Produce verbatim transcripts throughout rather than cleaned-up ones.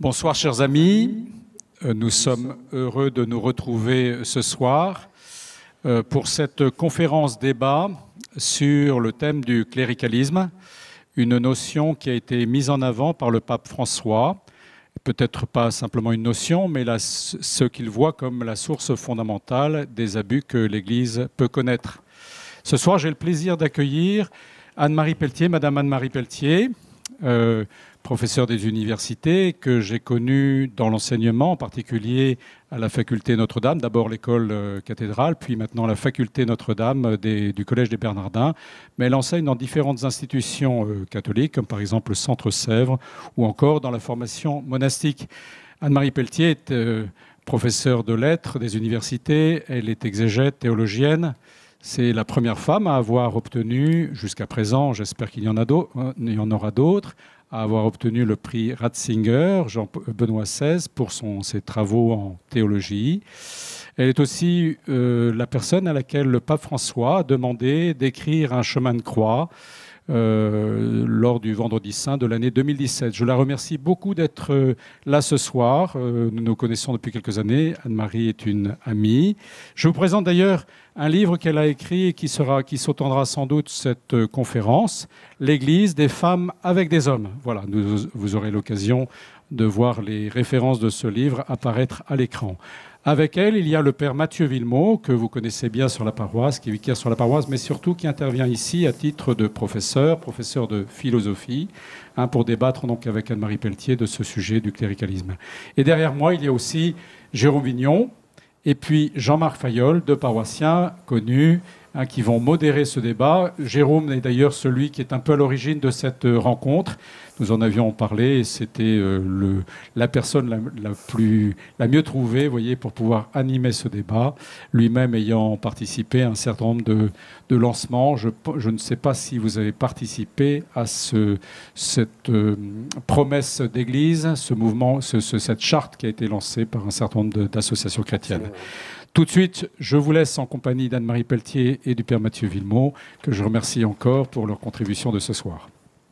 Bonsoir chers amis, nous sommes heureux de nous retrouver ce soir pour cette conférence débat sur le thème du cléricalisme, une notion qui a été mise en avant par le pape François, peut-être pas simplement une notion, mais la, ce qu'il voit comme la source fondamentale des abus que l'Église peut connaître. Ce soir, j'ai le plaisir d'accueillir Anne-Marie Pelletier, Madame Anne-Marie Pelletier, euh, professeure des universités, que j'ai connue dans l'enseignement, en particulier à la faculté Notre-Dame, d'abord l'école euh, cathédrale, puis maintenant la faculté Notre-Dame des, du Collège des Bernardins. Mais elle enseigne dans différentes institutions euh, catholiques, comme par exemple le Centre Sèvres, ou encore dans la formation monastique. Anne-Marie Pelletier est euh, professeure de lettres des universités, elle est exégète, théologienne. C'est la première femme à avoir obtenu, jusqu'à présent, j'espère qu'il y en a d'autres, il y en aura d'autres, à avoir obtenu le prix Ratzinger, Jean-Benoît seize, pour son, ses travaux en théologie. Elle est aussi euh, la personne à laquelle le pape François a demandé d'écrire un chemin de croix euh, lors du Vendredi Saint de l'année deux mille dix-sept. Je la remercie beaucoup d'être euh, là ce soir. Euh, nous nous connaissons depuis quelques années. Anne-Marie est une amie. Je vous présente d'ailleurs un livre qu'elle a écrit et qui sera, qui s'entendra sans doute cette euh, conférence, L'Église des femmes avec des hommes. Voilà, nous, vous aurez l'occasion de voir les références de ce livre apparaître à l'écran. Avec elle, il y a le père Mathieu Villemot, que vous connaissez bien sur la paroisse, qui est vicaire sur la paroisse, mais surtout qui intervient ici à titre de professeur, professeur de philosophie, hein, pour débattre donc avec Anne-Marie Pelletier de ce sujet du cléricalisme. Et derrière moi, il y a aussi Jérôme Vignon, et puis Jean-Marc Fayolle, deux paroissiens connus, hein, qui vont modérer ce débat. Jérôme est d'ailleurs celui qui est un peu à l'origine de cette rencontre. Nous en avions parlé et c'était euh, le, la personne la, la, plus, la mieux trouvée, vous voyez, pour pouvoir animer ce débat, lui-même ayant participé à un certain nombre de, de lancements. Je, je ne sais pas si vous avez participé à ce, cette euh, promesse d'église, ce mouvement, ce, ce, cette charte qui a été lancée par un certain nombre d'associations chrétiennes. Tout de suite, je vous laisse en compagnie d'Anne-Marie Pelletier et du père Mathieu Villemot, que je remercie encore pour leur contribution de ce soir.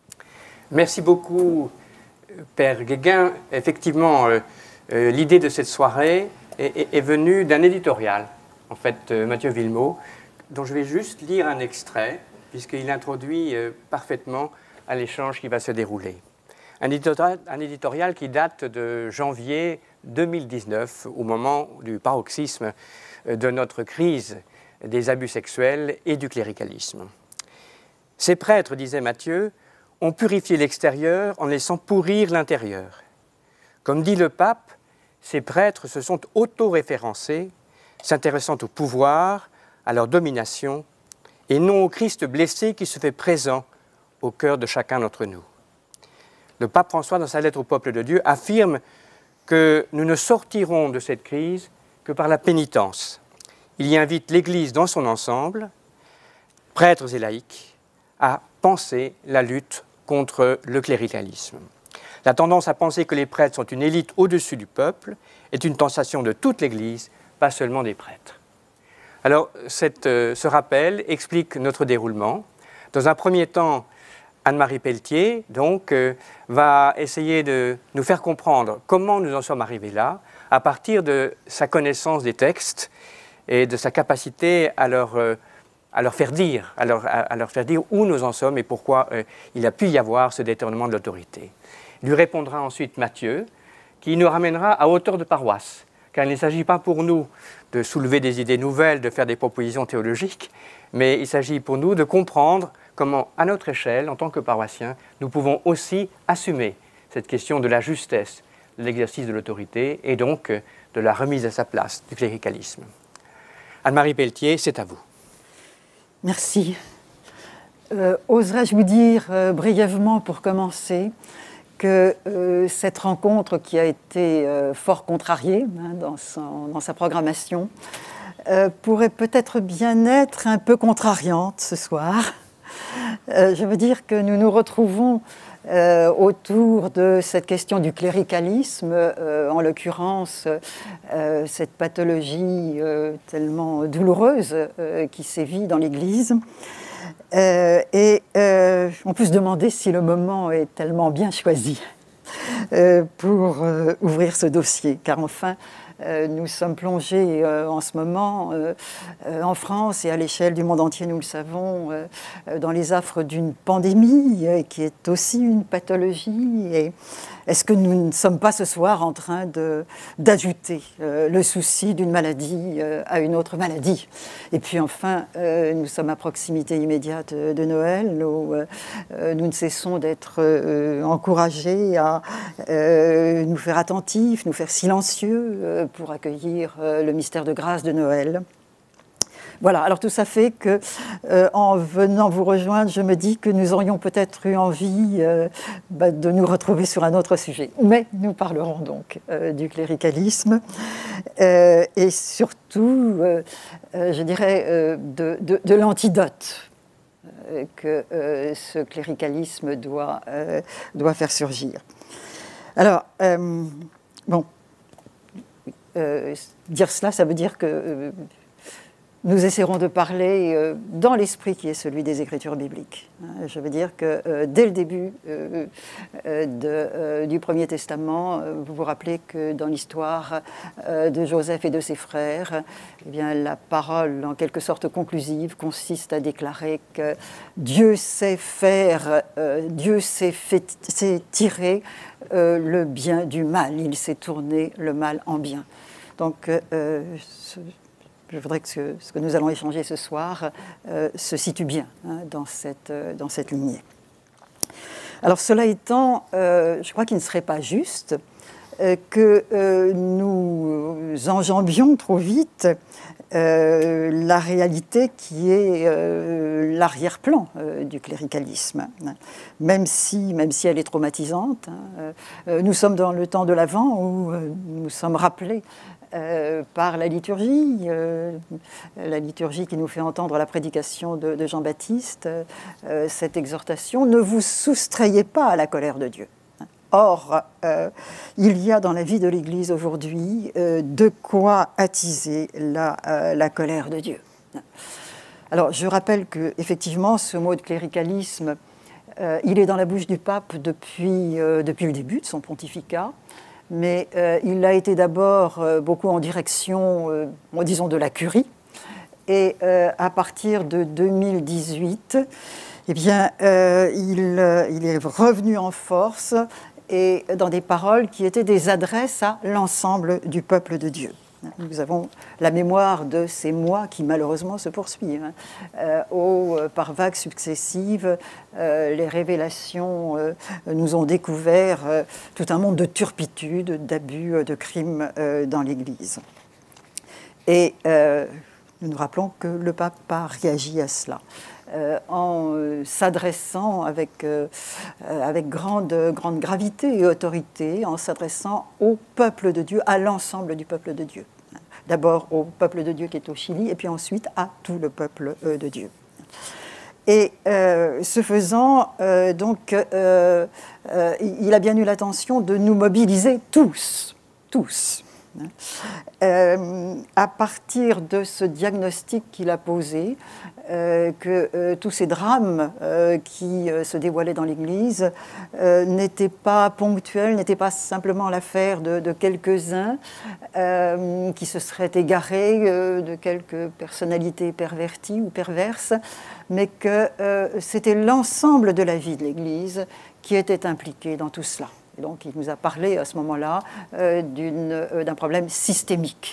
Merci beaucoup, Père Guéguin. Effectivement, euh, euh, l'idée de cette soirée est, est, est venue d'un éditorial, en fait, euh, Mathieu Villemot, dont je vais juste lire un extrait, puisqu'il introduit euh, parfaitement à l'échange qui va se dérouler. Un éditorial, un éditorial qui date de janvier deux mille dix-neuf, au moment du paroxysme de notre crise des abus sexuels et du cléricalisme. Ces prêtres, disait Mathieu, ont purifié l'extérieur en laissant pourrir l'intérieur. Comme dit le pape, ces prêtres se sont auto-référencés, s'intéressant au pouvoir, à leur domination, et non au Christ blessé qui se fait présent au cœur de chacun d'entre nous. Le pape François, dans sa lettre au peuple de Dieu, affirme que nous ne sortirons de cette crise que par la pénitence. Il y invite l'Église dans son ensemble, prêtres et laïcs, à penser la lutte contre le cléricalisme. La tendance à penser que les prêtres sont une élite au-dessus du peuple est une tentation de toute l'Église, pas seulement des prêtres. Alors, cette, euh, ce rappel explique notre déroulement. Dans un premier temps, Anne-Marie Pelletier, donc, euh, va essayer de nous faire comprendre comment nous en sommes arrivés là, à partir de sa connaissance des textes et de sa capacité à leur euh, à leur faire dire, à leur, à leur faire dire où nous en sommes et pourquoi euh, il a pu y avoir ce détournement de l'autorité. Lui répondra ensuite Mathieu, qui nous ramènera à hauteur de paroisse, car il ne s'agit pas pour nous de soulever des idées nouvelles, de faire des propositions théologiques, mais il s'agit pour nous de comprendre comment, à notre échelle, en tant que paroissiens, nous pouvons aussi assumer cette question de la justesse, de l'exercice de l'autorité et donc euh, de la remise à sa place du cléricalisme. Anne-Marie Pelletier, c'est à vous. Merci. Euh, oserais-je vous dire euh, brièvement pour commencer que euh, cette rencontre qui a été euh, fort contrariée hein, dans, son, dans sa programmation euh, pourrait peut-être bien être un peu contrariante ce soir. Euh, je veux dire que nous nous retrouvons euh, autour de cette question du cléricalisme, euh, en l'occurrence euh, cette pathologie euh, tellement douloureuse euh, qui sévit dans l'Église. Euh, et euh, on peut se demander si le moment est tellement bien choisi. euh, pour euh, ouvrir ce dossier, car enfin, euh, nous sommes plongés euh, en ce moment, euh, euh, en France et à l'échelle du monde entier, nous le savons, euh, dans les affres d'une pandémie euh, qui est aussi une pathologie. Et est-ce que nous ne sommes pas ce soir en train de, d'ajouter euh, le souci d'une maladie euh, à une autre maladie? Et puis enfin, euh, nous sommes à proximité immédiate de, de Noël, où euh, nous ne cessons d'être euh, encouragés à euh, nous faire attentifs, nous faire silencieux euh, pour accueillir euh, le mystère de grâce de Noël. Voilà, alors tout ça fait que, euh, en venant vous rejoindre, je me dis que nous aurions peut-être eu envie euh, bah, de nous retrouver sur un autre sujet. Mais nous parlerons donc euh, du cléricalisme euh, et surtout, euh, euh, je dirais, euh, de, de, de l'antidote euh, que euh, ce cléricalisme doit, euh, doit faire surgir. Alors, euh, bon, euh, dire cela, ça veut dire que... Euh, Nous essaierons de parler euh, dans l'esprit qui est celui des Écritures bibliques. Je veux dire que euh, dès le début euh, euh, de, euh, du Premier Testament, euh, vous vous rappelez que dans l'histoire euh, de Joseph et de ses frères, eh bien, la parole, en quelque sorte conclusive, consiste à déclarer que Dieu sait faire, euh, Dieu sait, fait, sait tirer euh, le bien du mal. Il sait tourner le mal en bien. Donc, euh, ce, je voudrais que ce, ce que nous allons échanger ce soir euh, se situe bien hein, dans, cette, euh, dans cette lignée. Alors cela étant, euh, je crois qu'il ne serait pas juste euh, que euh, nous enjambions trop vite euh, la réalité qui est euh, l'arrière-plan euh, du cléricalisme, hein. même, si, même si elle est traumatisante. Hein. Euh, nous sommes dans le temps de l'Avent où euh, nous sommes rappelés Euh, par la liturgie, euh, la liturgie qui nous fait entendre la prédication de, de Jean-Baptiste, euh, cette exhortation, ne vous soustrayez pas à la colère de Dieu. Or, euh, il y a dans la vie de l'Église aujourd'hui euh, de quoi attiser la, euh, la colère de Dieu. Alors, je rappelle que effectivement, ce mot de cléricalisme, euh, il est dans la bouche du pape depuis, euh, depuis le début de son pontificat. Mais euh, il a été d'abord euh, beaucoup en direction, euh, disons, de la curie. Et euh, à partir de deux mille dix-huit, eh bien, euh, il, euh, il est revenu en force et dans des paroles qui étaient des adresses à l'ensemble du peuple de Dieu. Nous avons la mémoire de ces mois qui malheureusement se poursuivent, hein, euh, où, euh, par vagues successives, euh, les révélations euh, nous ont découvert euh, tout un monde de turpitudes, d'abus, euh, de crimes euh, dans l'Église. Et euh, nous nous rappelons que le pape a réagi à cela. Euh, en euh, s'adressant avec, euh, euh, avec grande, grande gravité et autorité, en s'adressant au peuple de Dieu, à l'ensemble du peuple de Dieu. D'abord au peuple de Dieu qui est au Chili, et puis ensuite à tout le peuple euh, de Dieu. Et euh, ce faisant, euh, donc, euh, euh, il a bien eu l'intention de nous mobiliser tous, tous. Euh, à partir de ce diagnostic qu'il a posé, euh, que euh, tous ces drames euh, qui euh, se dévoilaient dans l'Église euh, n'étaient pas ponctuels, n'étaient pas simplement l'affaire de, de quelques-uns euh, qui se seraient égarés, euh, de quelques personnalités perverties ou perverses, mais que euh, c'était l'ensemble de la vie de l'Église qui était impliqué dans tout cela. Et donc, il nous a parlé à ce moment-là euh, d'une, euh, d'un problème systémique.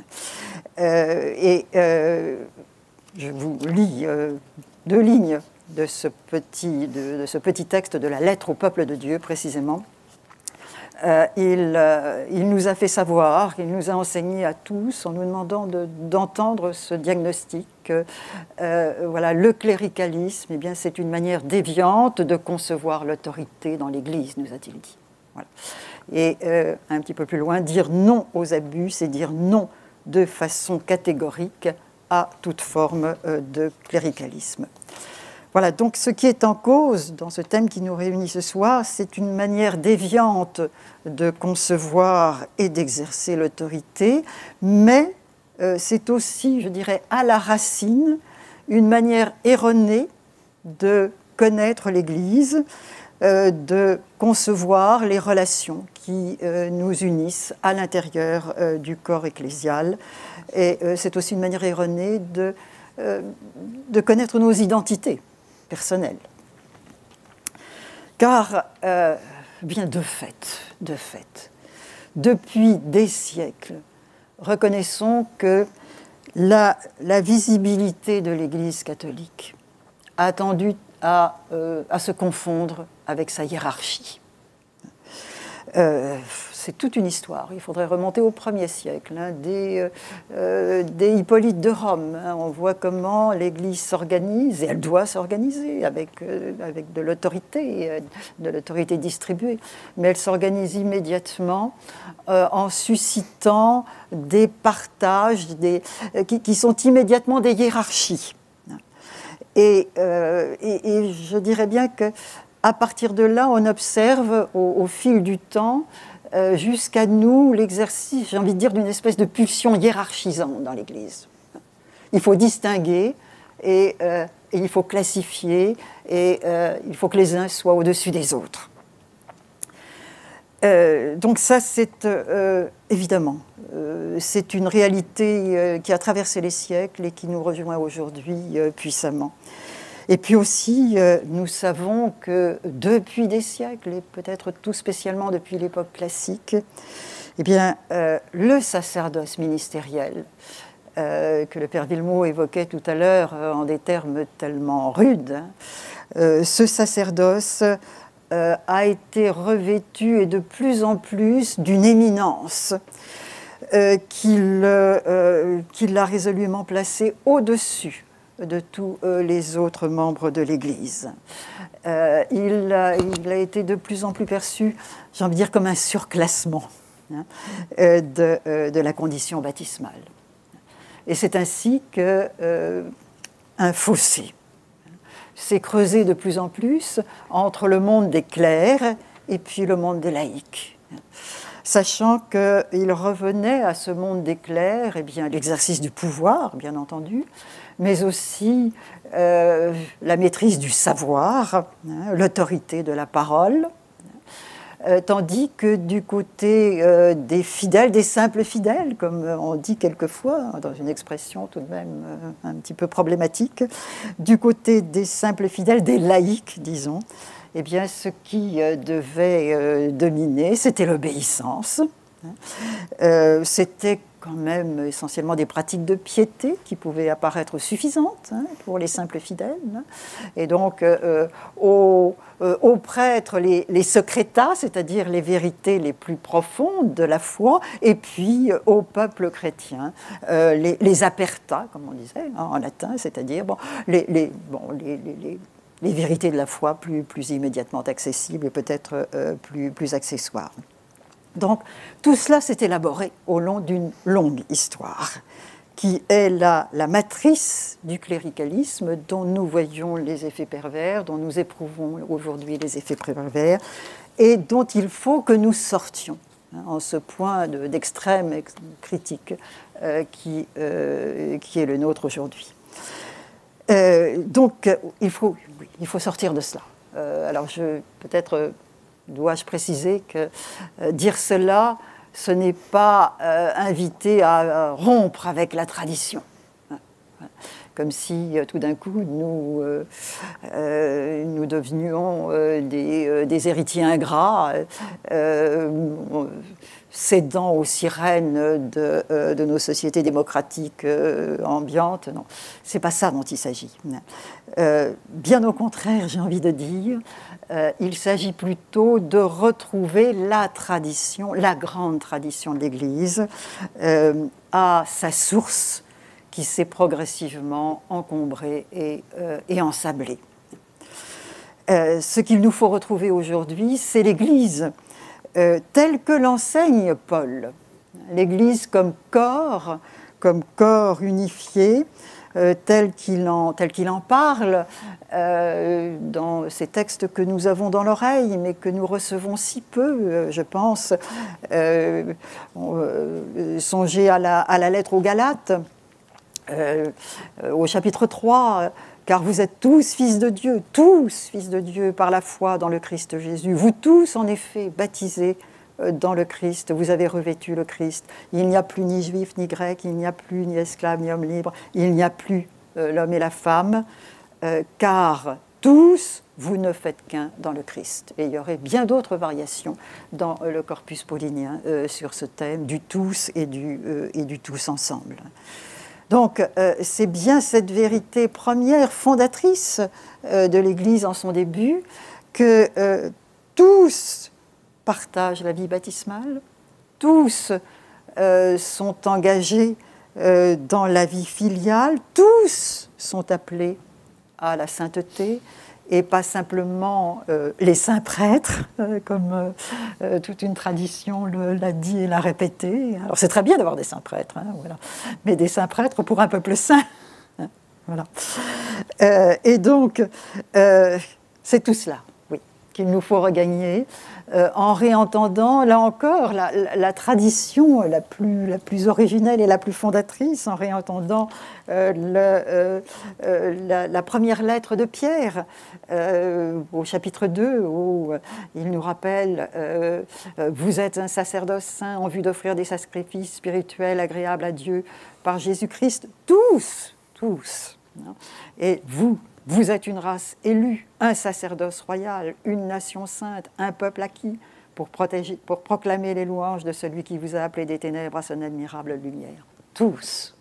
Euh, et euh, je vous lis euh, deux lignes de ce, petit, de, de ce petit texte de la lettre au peuple de Dieu, précisément. Euh, il, euh, il nous a fait savoir, il nous a enseigné à tous, en nous demandant de, d'entendre ce diagnostic. Que, euh, voilà, le cléricalisme, eh bien, c'est une manière déviante de concevoir l'autorité dans l'Église, nous a-t-il dit. Voilà. Et euh, un petit peu plus loin, dire non aux abus, c'est dire non de façon catégorique à toute forme euh, de cléricalisme. Voilà, donc ce qui est en cause dans ce thème qui nous réunit ce soir, c'est une manière déviante de concevoir et d'exercer l'autorité, mais euh, c'est aussi, je dirais, à la racine, une manière erronée de connaître l'Église, euh, de concevoir les relations qui euh, nous unissent à l'intérieur euh, du corps ecclésial. Et euh, c'est aussi une manière erronée de, euh, de connaître nos identités personnelles. Car, euh, bien de fait, de fait, depuis des siècles, reconnaissons que la, la visibilité de l'Église catholique a tendu à, euh, à se confondre avec sa hiérarchie. Euh, c'est toute une histoire. Il faudrait remonter au premier siècle, hein, des, euh, des Hippolyte de Rome. Hein. On voit comment l'Église s'organise, et elle doit s'organiser avec, euh, avec de l'autorité, de l'autorité distribuée. Mais elle s'organise immédiatement euh, en suscitant des partages des, euh, qui, qui sont immédiatement des hiérarchies. Et, euh, et, et je dirais bien que à partir de là, on observe au, au fil du temps, euh, jusqu'à nous, l'exercice, j'ai envie de dire, d'une espèce de pulsion hiérarchisante dans l'Église. Il faut distinguer, et, euh, et il faut classifier, et euh, il faut que les uns soient au-dessus des autres. Euh, donc ça, c'est euh, évidemment, euh, c'est une réalité euh, qui a traversé les siècles et qui nous rejoint aujourd'hui euh, puissamment. Et puis aussi, euh, nous savons que depuis des siècles, et peut-être tout spécialement depuis l'époque classique, eh bien, euh, le sacerdoce ministériel, euh, que le père Villemot évoquait tout à l'heure euh, en des termes tellement rudes, hein, euh, ce sacerdoce euh, a été revêtu et de plus en plus d'une éminence euh, qu'il euh, qu'il l'a résolument placé au-dessus de tous euh, les autres membres de l'Église. Euh, il, a, il a été de plus en plus perçu, j'ai envie de dire, comme un surclassement hein, euh, de, euh, de la condition baptismale. Et c'est ainsi qu'un euh, fossé s'est creusé de plus en plus entre le monde des clercs et puis le monde des laïcs. Sachant qu'il revenait à ce monde des clercs, eh bien, l'exercice du pouvoir, bien entendu, mais aussi euh, la maîtrise du savoir, hein, l'autorité de la parole, euh, tandis que du côté euh, des fidèles, des simples fidèles, comme on dit quelquefois, dans une expression tout de même euh, un petit peu problématique, du côté des simples fidèles, des laïcs, disons, eh bien, ce qui euh, devait euh, dominer, c'était l'obéissance. Euh, c'était quand même essentiellement des pratiques de piété qui pouvaient apparaître suffisantes hein, pour les simples fidèles. Hein. Et donc, euh, aux, euh, aux prêtres, les, les secreta, c'est-à-dire les vérités les plus profondes de la foi, et puis euh, au peuple chrétien, euh, les, les aperta, comme on disait hein, en latin, c'est-à-dire bon, les, les, bon, les, les, les les vérités de la foi plus, plus immédiatement accessibles et peut-être euh, plus, plus accessoires. Donc, tout cela s'est élaboré au long d'une longue histoire, qui est la, la matrice du cléricalisme dont nous voyons les effets pervers, dont nous éprouvons aujourd'hui les effets pervers, et dont il faut que nous sortions, hein, en ce point de, d'extrême critique euh, qui, euh, qui est le nôtre aujourd'hui. Euh, donc, il faut, oui, il faut sortir de cela. Euh, alors, je, peut-être euh, dois-je préciser que euh, dire cela, ce n'est pas euh, inviter à euh, rompre avec la tradition. Comme si, euh, tout d'un coup, nous, euh, euh, nous devenions euh, des, euh, des héritiers ingrats, euh, cédant aux sirènes de, euh, de nos sociétés démocratiques euh, ambiantes. Non, c'est pas ça dont il s'agit. Euh, bien au contraire, j'ai envie de dire, euh, il s'agit plutôt de retrouver la tradition, la grande tradition de l'Église, euh, à sa source, qui s'est progressivement encombrée et, euh, et ensablée. Euh, ce qu'il nous faut retrouver aujourd'hui, c'est l'Église euh, telle que l'enseigne Paul. L'Église comme corps, comme corps unifié, euh, tel qu'il en, tel qu'il en parle euh, dans ces textes que nous avons dans l'oreille, mais que nous recevons si peu, euh, je pense. Euh, euh, songez à la, à la lettre aux Galates, Euh, au chapitre trois, car vous êtes tous fils de Dieu, tous fils de Dieu par la foi dans le Christ Jésus. Vous tous, en effet, baptisés dans le Christ, vous avez revêtu le Christ. Il n'y a plus ni juif ni grec, il n'y a plus ni esclave ni homme libre, il n'y a plus euh, l'homme et la femme, euh, car tous, vous ne faites qu'un dans le Christ. Et il y aurait bien d'autres variations dans euh, le corpus paulinien euh, sur ce thème du tous et du, euh, et du tous ensemble. Donc, euh, c'est bien cette vérité première, fondatrice euh, de l'Église en son début, que euh, tous partagent la vie baptismale, tous euh, sont engagés euh, dans la vie filiale, tous sont appelés à la sainteté, et pas simplement euh, les saints prêtres, euh, comme euh, euh, toute une tradition le, l'a dit et l'a répété. Alors c'est très bien d'avoir des saints prêtres, hein, voilà. Mais des saints prêtres pour un peuple saint. Hein, voilà. Euh, et donc, euh, c'est tout cela, oui, qu'il nous faut regagner, euh, en réentendant, là encore, la, la, la tradition la plus, la plus originelle et la plus fondatrice, en réentendant euh, le, euh, euh, la, la première lettre de Pierre, euh, au chapitre deux, où il nous rappelle euh, « Vous êtes un sacerdoce saint en vue d'offrir des sacrifices spirituels agréables à Dieu par Jésus-Christ, tous, tous. » Et vous, vous êtes une race élue, un sacerdoce royal, une nation sainte, un peuple acquis, pour, protéger, pour proclamer les louanges de celui qui vous a appelé des ténèbres à son admirable lumière. Tous.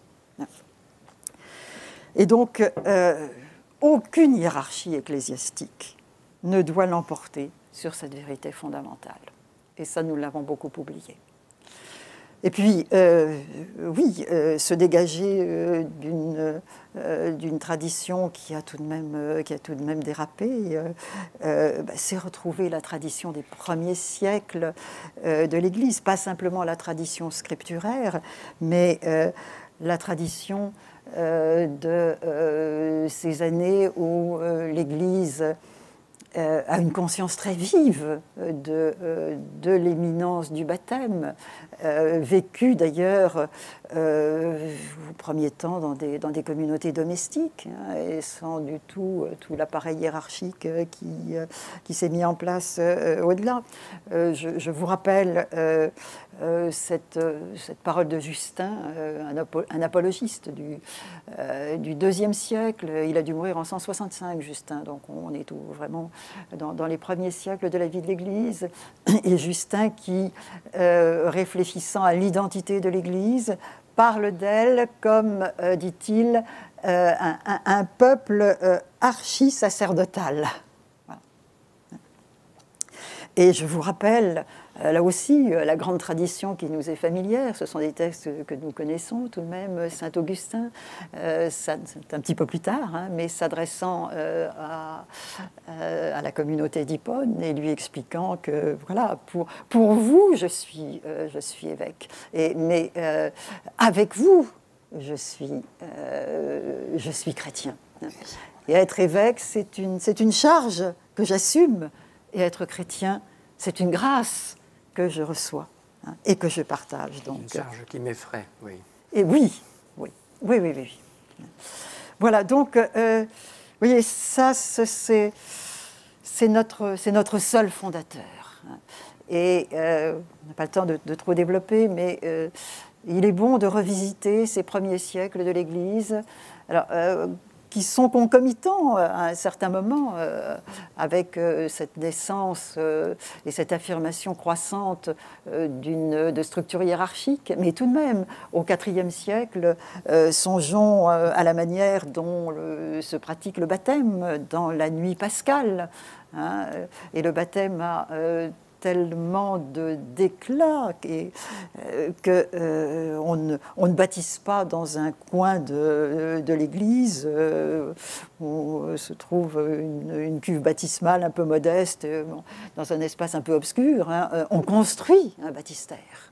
Et donc, euh, aucune hiérarchie ecclésiastique ne doit l'emporter sur cette vérité fondamentale. Et ça, nous l'avons beaucoup oublié. Et puis, euh, oui, euh, se dégager euh, d'une, euh, d'une tradition qui a tout de même, euh, qui a tout de même dérapé, euh, euh, bah, c'est retrouver la tradition des premiers siècles euh, de l'Église, pas simplement la tradition scripturaire, mais euh, la tradition euh, de euh, ces années où euh, l'Église Euh, a une conscience très vive de, euh, de l'éminence du baptême, euh, vécue d'ailleurs euh, au premier temps dans des, dans des communautés domestiques, hein, et sans du tout euh, tout l'appareil hiérarchique euh, qui, euh, qui s'est mis en place euh, au-delà. Euh, je, je vous rappelle euh, euh, cette, euh, cette parole de Justin, euh, un, apo- un apologiste du, euh, du deuxième siècle. Il a dû mourir en cent soixante-cinq, Justin, donc on est tout, vraiment Dans, dans les premiers siècles de la vie de l'Église, et Justin qui, euh, réfléchissant à l'identité de l'Église, parle d'elle comme, euh, dit-il, euh, un, un, un peuple euh, archi-sacerdotal. Voilà. Et je vous rappelle, euh, là aussi, euh, la grande tradition qui nous est familière, ce sont des textes que nous connaissons tout de même, Saint Augustin, euh, ça, c'est un petit peu plus tard, hein, mais s'adressant euh, à, euh, à la communauté d'Hippone et lui expliquant que, voilà, pour, pour vous, je suis, euh, je suis évêque, et, mais euh, avec vous, je suis, euh, je suis chrétien. Et être évêque, c'est une, c'est une charge que j'assume, et être chrétien, c'est une grâce que je reçois, hein, et que je partage. Donc, une charge qui m'effraie, oui. Et oui, oui, oui, oui, oui. Voilà, donc, euh, vous voyez, ça, c'est, c'est, notre, c'est notre seul fondateur. Hein. Et euh, on n'a pas le temps de, de trop développer, mais euh, il est bon de revisiter ces premiers siècles de l'Église. Alors, euh, qui sont concomitants à un certain moment euh, avec euh, cette naissance euh, et cette affirmation croissante euh, d'une, de structure hiérarchique. Mais tout de même, au quatrième siècle, euh, songeons euh, à la manière dont le, se pratique le baptême dans la nuit pascale. Hein, et le baptême a euh, tellement de d'éclat et, euh, que euh, on, ne, on ne baptise pas dans un coin de, de l'église euh, où se trouve une, une cuve baptismale un peu modeste, euh, dans un espace un peu obscur. Hein. On construit un baptistère.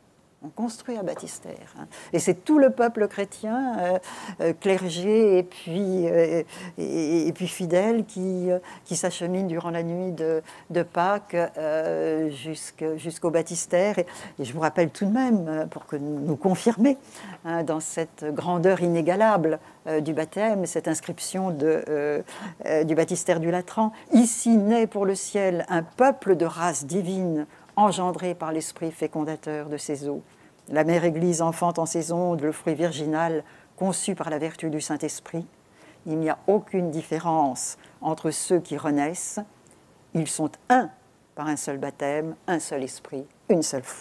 On construit un baptistère. Hein. Et c'est tout le peuple chrétien, euh, euh, clergé et puis, euh, et, et puis fidèle, qui, euh, qui s'achemine durant la nuit de, de Pâques euh, jusqu'au, jusqu'au baptistère. Et, et je vous rappelle tout de même, pour que nous, nous confirmer, hein, dans cette grandeur inégalable euh, du baptême, cette inscription de, euh, euh, du baptistère du Latran, « Ici naît pour le ciel un peuple de race divine, engendré par l'esprit fécondateur de ses eaux. La mère Église enfante en ses ondes le fruit virginal conçu par la vertu du Saint-Esprit. Il n'y a aucune différence entre ceux qui renaissent. Ils sont un par un seul baptême, un seul esprit, une seule foi. »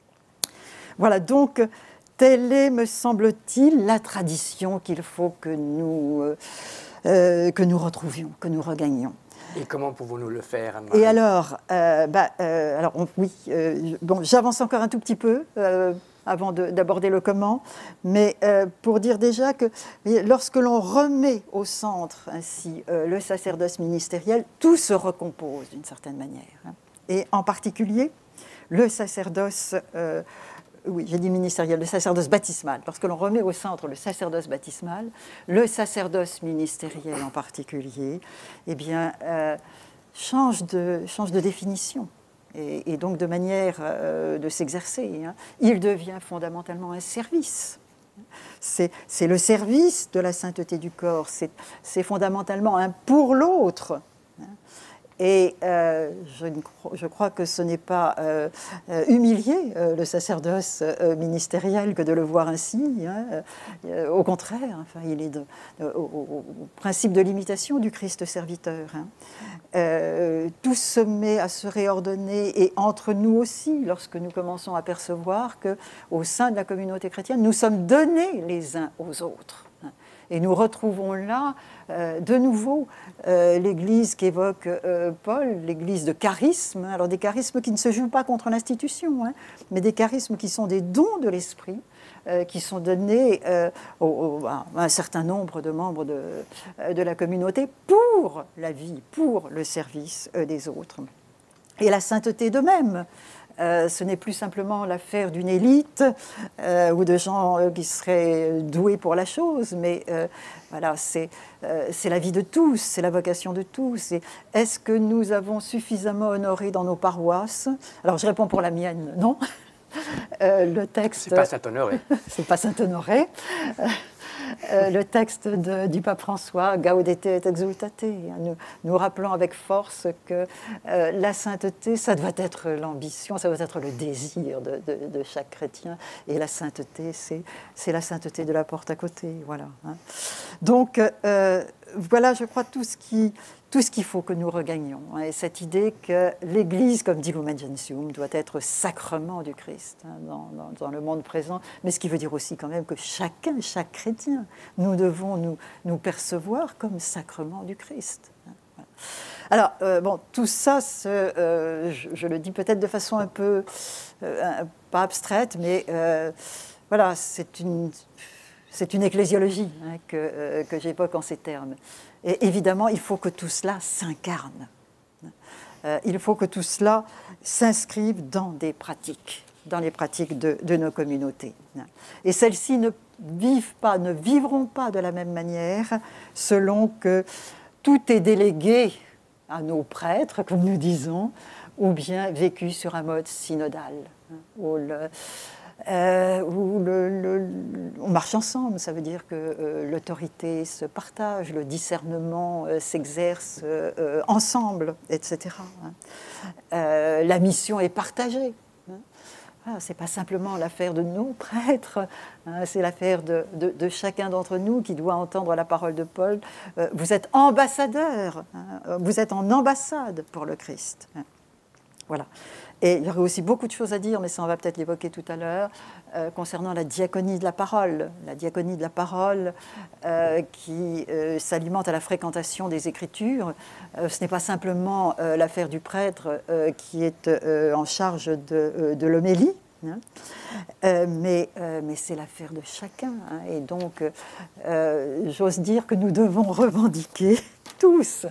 Voilà, donc, telle est, me semble-t-il, la tradition qu'il faut que nous, euh, euh, que nous retrouvions, que nous regagnions. Et comment pouvons-nous le faire, Anne-Marie ? Et alors, euh, bah, euh, alors on, oui, euh, bon, j'avance encore un tout petit peu euh, avant de, d'aborder le comment, mais euh, pour dire déjà que lorsque l'on remet au centre ainsi euh, le sacerdoce ministériel, tout se recompose d'une certaine manière. Hein. Et en particulier, le sacerdoce... Euh, Oui, j'ai dit ministériel, le sacerdoce baptismal. Lorsque l'on remet au centre le sacerdoce baptismal, le sacerdoce ministériel en particulier, eh bien, euh, change, de, change de définition et, et donc de manière euh, de s'exercer. Hein. Il devient fondamentalement un service. C'est, c'est le service de la sainteté du corps, c'est, c'est fondamentalement un pour l'autre. Hein. Et euh, je, je crois que ce n'est pas euh, humilier euh, le sacerdoce euh, ministériel que de le voir ainsi. Hein. Euh, au contraire, enfin, il est de, de, au, au principe de l'imitation du Christ serviteur. Hein. Euh, tout se met à se réordonner, et entre nous aussi, lorsque nous commençons à percevoir qu'au sein de la communauté chrétienne, nous sommes donnés les uns aux autres. Hein. Et nous retrouvons là, euh, de nouveau, euh, l'Église qu'évoque euh, Paul, l'Église de charisme. Alors des charismes qui ne se jouent pas contre l'institution, hein, mais des charismes qui sont des dons de l'Esprit, euh, qui sont donnés euh, au, au, à un certain nombre de membres de, de la communauté pour la vie, pour le service euh, des autres. Et la sainteté de même. Euh, ce n'est plus simplement l'affaire d'une élite euh, ou de gens euh, qui seraient doués pour la chose, mais euh, voilà, c'est, euh, c'est la vie de tous, c'est la vocation de tous. Et est-ce que nous avons suffisamment honoré dans nos paroisses ? Alors je réponds pour la mienne, non. Euh, le texte... C'est pas Saint-Honoré. C'est pas Saint-Honoré. Euh, le texte de, du pape François, Gaudete et Exultate, nous, nous rappelons avec force que euh, la sainteté, ça doit être l'ambition, ça doit être le désir de, de, de chaque chrétien, et la sainteté, c'est, c'est la sainteté de la porte à côté, voilà. Hein. Donc, euh, voilà, je crois, tout ce qui... tout ce qu'il faut que nous regagnions. Hein, et cette idée que l'Église, comme dit Lumen Gentium, doit être sacrement du Christ hein, dans, dans, dans le monde présent, mais ce qui veut dire aussi quand même que chacun, chaque chrétien, nous devons nous, nous percevoir comme sacrement du Christ. Hein, voilà. Alors, euh, bon, tout ça, se, euh, je, je le dis peut-être de façon un peu, euh, pas abstraite, mais euh, voilà, c'est une... C'est une ecclésiologie hein, que, euh, que j'évoque en ces termes. Et évidemment, il faut que tout cela s'incarne. Euh, il faut que tout cela s'inscrive dans des pratiques, dans les pratiques de, de nos communautés. Et celles-ci ne vivent pas, ne vivront pas de la même manière selon que tout est délégué à nos prêtres, comme nous disons, ou bien vécu sur un mode synodal, hein, où le... Euh, où le, le, on marche ensemble, ça veut dire que euh, l'autorité se partage, le discernement euh, s'exerce euh, ensemble, et cetera. Hein. Euh, la mission est partagée. Hein. Voilà, ce n'est pas simplement l'affaire de nos prêtres, hein, c'est l'affaire de, de, de chacun d'entre nous qui doit entendre la parole de Paul. Euh, vous êtes ambassadeurs, hein, vous êtes en ambassade pour le Christ. Hein. Voilà. Et il y aurait aussi beaucoup de choses à dire, mais ça on va peut-être l'évoquer tout à l'heure, euh, concernant la diaconie de la parole. La diaconie de la parole euh, qui euh, s'alimente à la fréquentation des Écritures. Euh, ce n'est pas simplement euh, l'affaire du prêtre euh, qui est euh, en charge de, euh, de l'homélie, hein, euh, mais, euh, mais c'est l'affaire de chacun. Hein, et donc, euh, j'ose dire que nous devons revendiquer tous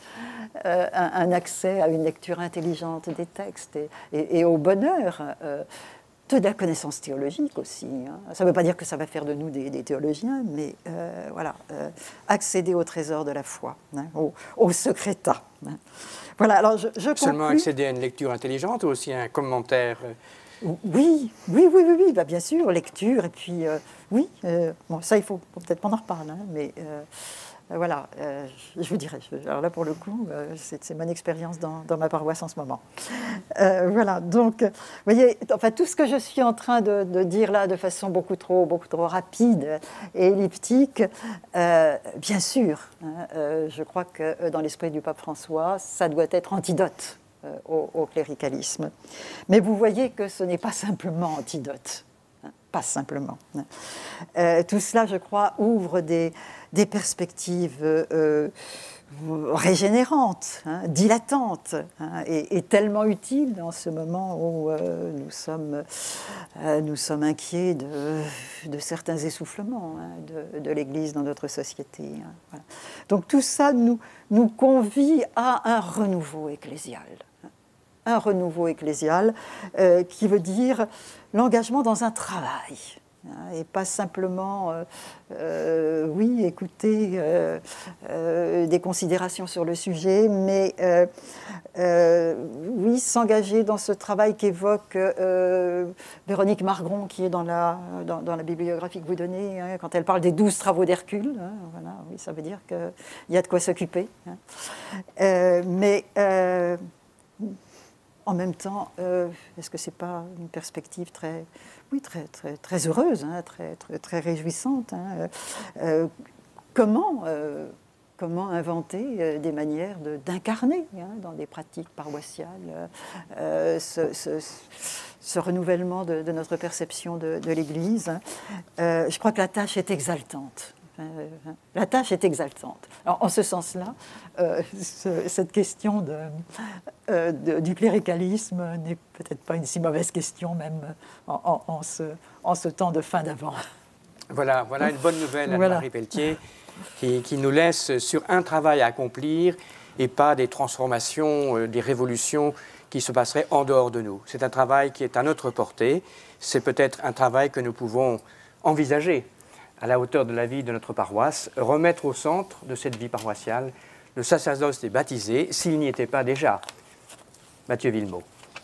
Euh, un, un accès à une lecture intelligente des textes et, et, et au bonheur euh, de la connaissance théologique aussi. Hein. Ça ne veut pas dire que ça va faire de nous des, des théologiens, mais euh, voilà, euh, accéder au trésor de la foi, hein, au, au secrétat. Hein. Voilà, alors je, je Seulement conclus. accéder à une lecture intelligente ou aussi à un commentaire? Oui, oui, oui, oui, oui, bah, bien sûr, lecture, et puis euh, oui, euh, bon, ça il faut, faut peut-être qu'on en reparle, hein, mais euh, voilà, euh, je vous dirai. Alors là, pour le coup, euh, c'est mon expérience dans, dans ma paroisse en ce moment. Euh, voilà, donc, vous voyez, enfin, tout ce que je suis en train de, de dire là de façon beaucoup trop, beaucoup trop rapide et elliptique, euh, bien sûr, hein, euh, je crois que dans l'esprit du pape François, ça doit être antidote euh, au, au cléricalisme. Mais vous voyez que ce n'est pas simplement antidote. Pas simplement. Euh, tout cela, je crois, ouvre des, des perspectives euh, régénérantes, hein, dilatantes, hein, et, et tellement utiles dans ce moment où euh, nous, sommes, euh, nous sommes inquiets de, de certains essoufflements hein, de, de l'Église dans notre société. Hein, voilà. Donc tout ça nous, nous convie à un renouveau ecclésial. Un renouveau ecclésial euh, qui veut dire l'engagement dans un travail, hein, et pas simplement, euh, euh, oui, écouter euh, euh, des considérations sur le sujet, mais euh, euh, oui, s'engager dans ce travail qu'évoque euh, Véronique Margron, qui est dans la, dans, dans la bibliographie que vous donnez, hein, quand elle parle des douze travaux d'Hercule. Hein, voilà, oui, ça veut dire qu'il y a de quoi s'occuper. Hein. Euh, mais... Euh, En même temps, euh, est-ce que ce n'est pas une perspective très, oui, très, très, très heureuse, hein, très, très, très réjouissante, hein, euh, comment, euh, comment inventer des manières d'incarner hein, dans des pratiques paroissiales euh, ce, ce, ce renouvellement de, de notre perception de, de l'Église. Euh, je crois que la tâche est exaltante. Euh, la tâche est exaltante. Alors, en ce sens-là, euh, ce, cette question de, euh, de, du cléricalisme n'est peut-être pas une si mauvaise question, même en, en, en, ce, en ce temps de fin d'Avent. Voilà, voilà une bonne nouvelle, Voilà. Anne-Marie Pelletier, qui, qui nous laisse sur un travail à accomplir et pas des transformations, euh, des révolutions qui se passeraient en dehors de nous. C'est un travail qui est à notre portée. C'est peut-être un travail que nous pouvons envisager à la hauteur de la vie de notre paroisse, remettre au centre de cette vie paroissiale le sacerdoce des baptisés, s'il n'y était pas déjà. Mathieu Villemot.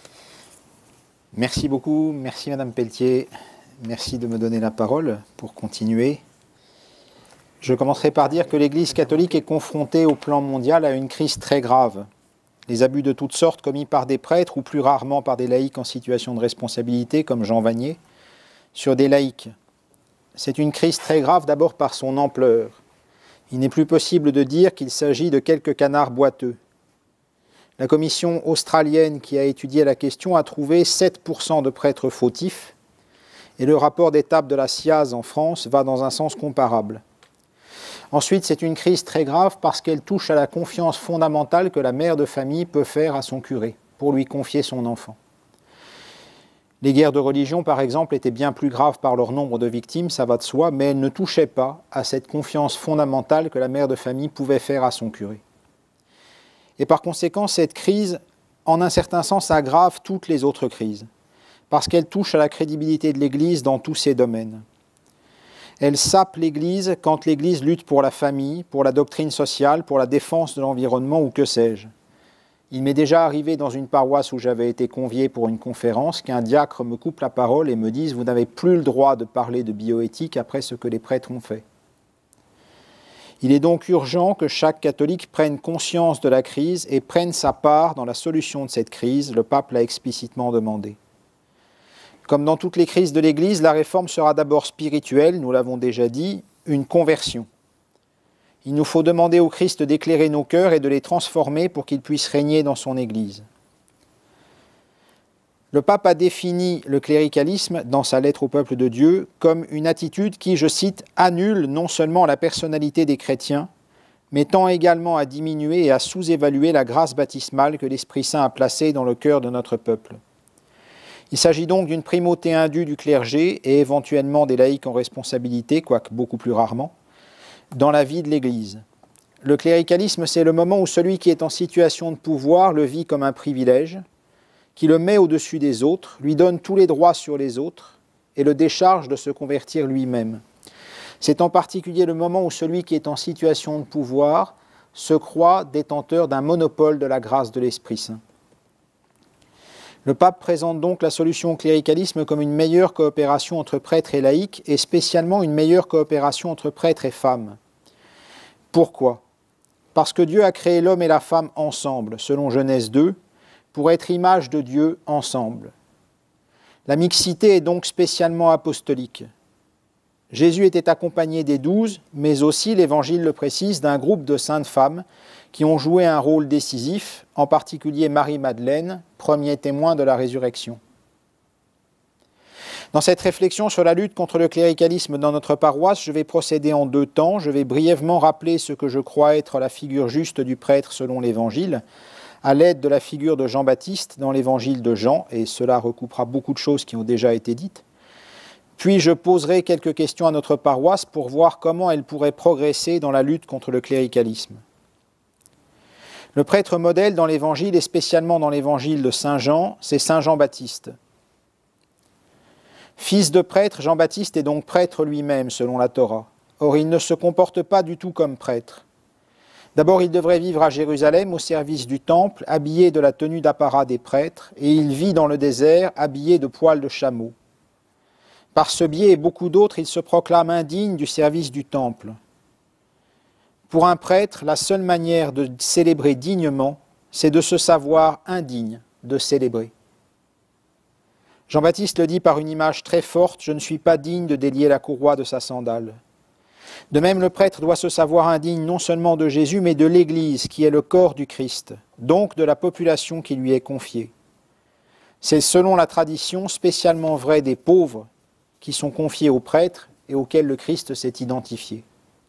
Merci beaucoup, merci Madame Pelletier, merci de me donner la parole pour continuer. Je commencerai par dire que l'Église catholique est confrontée au plan mondial à une crise très grave. Les abus de toutes sortes commis par des prêtres ou plus rarement par des laïcs en situation de responsabilité, comme Jean Vanier, sur des laïcs. C'est une crise très grave d'abord par son ampleur. Il n'est plus possible de dire qu'il s'agit de quelques canards boiteux. La commission australienne qui a étudié la question a trouvé sept pour cent de prêtres fautifs et le rapport d'étape de la S I A Z en France va dans un sens comparable. Ensuite, c'est une crise très grave parce qu'elle touche à la confiance fondamentale que la mère de famille peut faire à son curé pour lui confier son enfant. Les guerres de religion, par exemple, étaient bien plus graves par leur nombre de victimes, ça va de soi, mais elles ne touchaient pas à cette confiance fondamentale que la mère de famille pouvait faire à son curé. Et par conséquent, cette crise, en un certain sens, aggrave toutes les autres crises, parce qu'elle touche à la crédibilité de l'Église dans tous ses domaines. Elle sape l'Église quand l'Église lutte pour la famille, pour la doctrine sociale, pour la défense de l'environnement ou que sais-je. Il m'est déjà arrivé dans une paroisse où j'avais été convié pour une conférence qu'un diacre me coupe la parole et me dise « Vous n'avez plus le droit de parler de bioéthique après ce que les prêtres ont fait ». Il est donc urgent que chaque catholique prenne conscience de la crise et prenne sa part dans la solution de cette crise, le pape l'a explicitement demandé. Comme dans toutes les crises de l'Église, la réforme sera d'abord spirituelle, nous l'avons déjà dit, une conversion. Il nous faut demander au Christ d'éclairer nos cœurs et de les transformer pour qu'il puisse régner dans son Église. Le pape a défini le cléricalisme dans sa lettre au peuple de Dieu comme une attitude qui, je cite, « annule non seulement la personnalité des chrétiens, mais tend également à diminuer et à sous-évaluer la grâce baptismale que l'Esprit Saint a placée dans le cœur de notre peuple ». Il s'agit donc d'une primauté indue du clergé et éventuellement des laïcs en responsabilité, quoique beaucoup plus rarement, dans la vie de l'Église. Le cléricalisme, c'est le moment où celui qui est en situation de pouvoir le vit comme un privilège, qui le met au-dessus des autres, lui donne tous les droits sur les autres et le décharge de se convertir lui-même. C'est en particulier le moment où celui qui est en situation de pouvoir se croit détenteur d'un monopole de la grâce de l'Esprit Saint. Le pape présente donc la solution au cléricalisme comme une meilleure coopération entre prêtres et laïcs, et spécialement une meilleure coopération entre prêtres et femmes. Pourquoi ? Parce que Dieu a créé l'homme et la femme ensemble, selon Genèse deux, pour être image de Dieu ensemble. La mixité est donc spécialement apostolique. Jésus était accompagné des douze, mais aussi, l'Évangile le précise, d'un groupe de saintes femmes qui ont joué un rôle décisif, en particulier Marie-Madeleine, premier témoin de la résurrection. Dans cette réflexion sur la lutte contre le cléricalisme dans notre paroisse, je vais procéder en deux temps. Je vais brièvement rappeler ce que je crois être la figure juste du prêtre selon l'Évangile, à l'aide de la figure de Jean-Baptiste dans l'Évangile de Jean, et cela recoupera beaucoup de choses qui ont déjà été dites. Puis je poserai quelques questions à notre paroisse pour voir comment elle pourrait progresser dans la lutte contre le cléricalisme. Le prêtre modèle dans l'Évangile, et spécialement dans l'Évangile de Saint Jean, c'est Saint Jean-Baptiste. Fils de prêtre, Jean-Baptiste est donc prêtre lui-même, selon la Torah. Or, il ne se comporte pas du tout comme prêtre. D'abord, il devrait vivre à Jérusalem, au service du temple, habillé de la tenue d'apparat des prêtres, et il vit dans le désert, habillé de poils de chameau. Par ce biais et beaucoup d'autres, il se proclame indigne du service du temple. Pour un prêtre, la seule manière de célébrer dignement, c'est de se savoir indigne de célébrer. Jean-Baptiste le dit par une image très forte, « Je ne suis pas digne de délier la courroie de sa sandale ». De même, le prêtre doit se savoir indigne non seulement de Jésus, mais de l'Église, qui est le corps du Christ, donc de la population qui lui est confiée. C'est selon la tradition spécialement vrai des pauvres qui sont confiés aux prêtres et auxquels le Christ s'est identifié.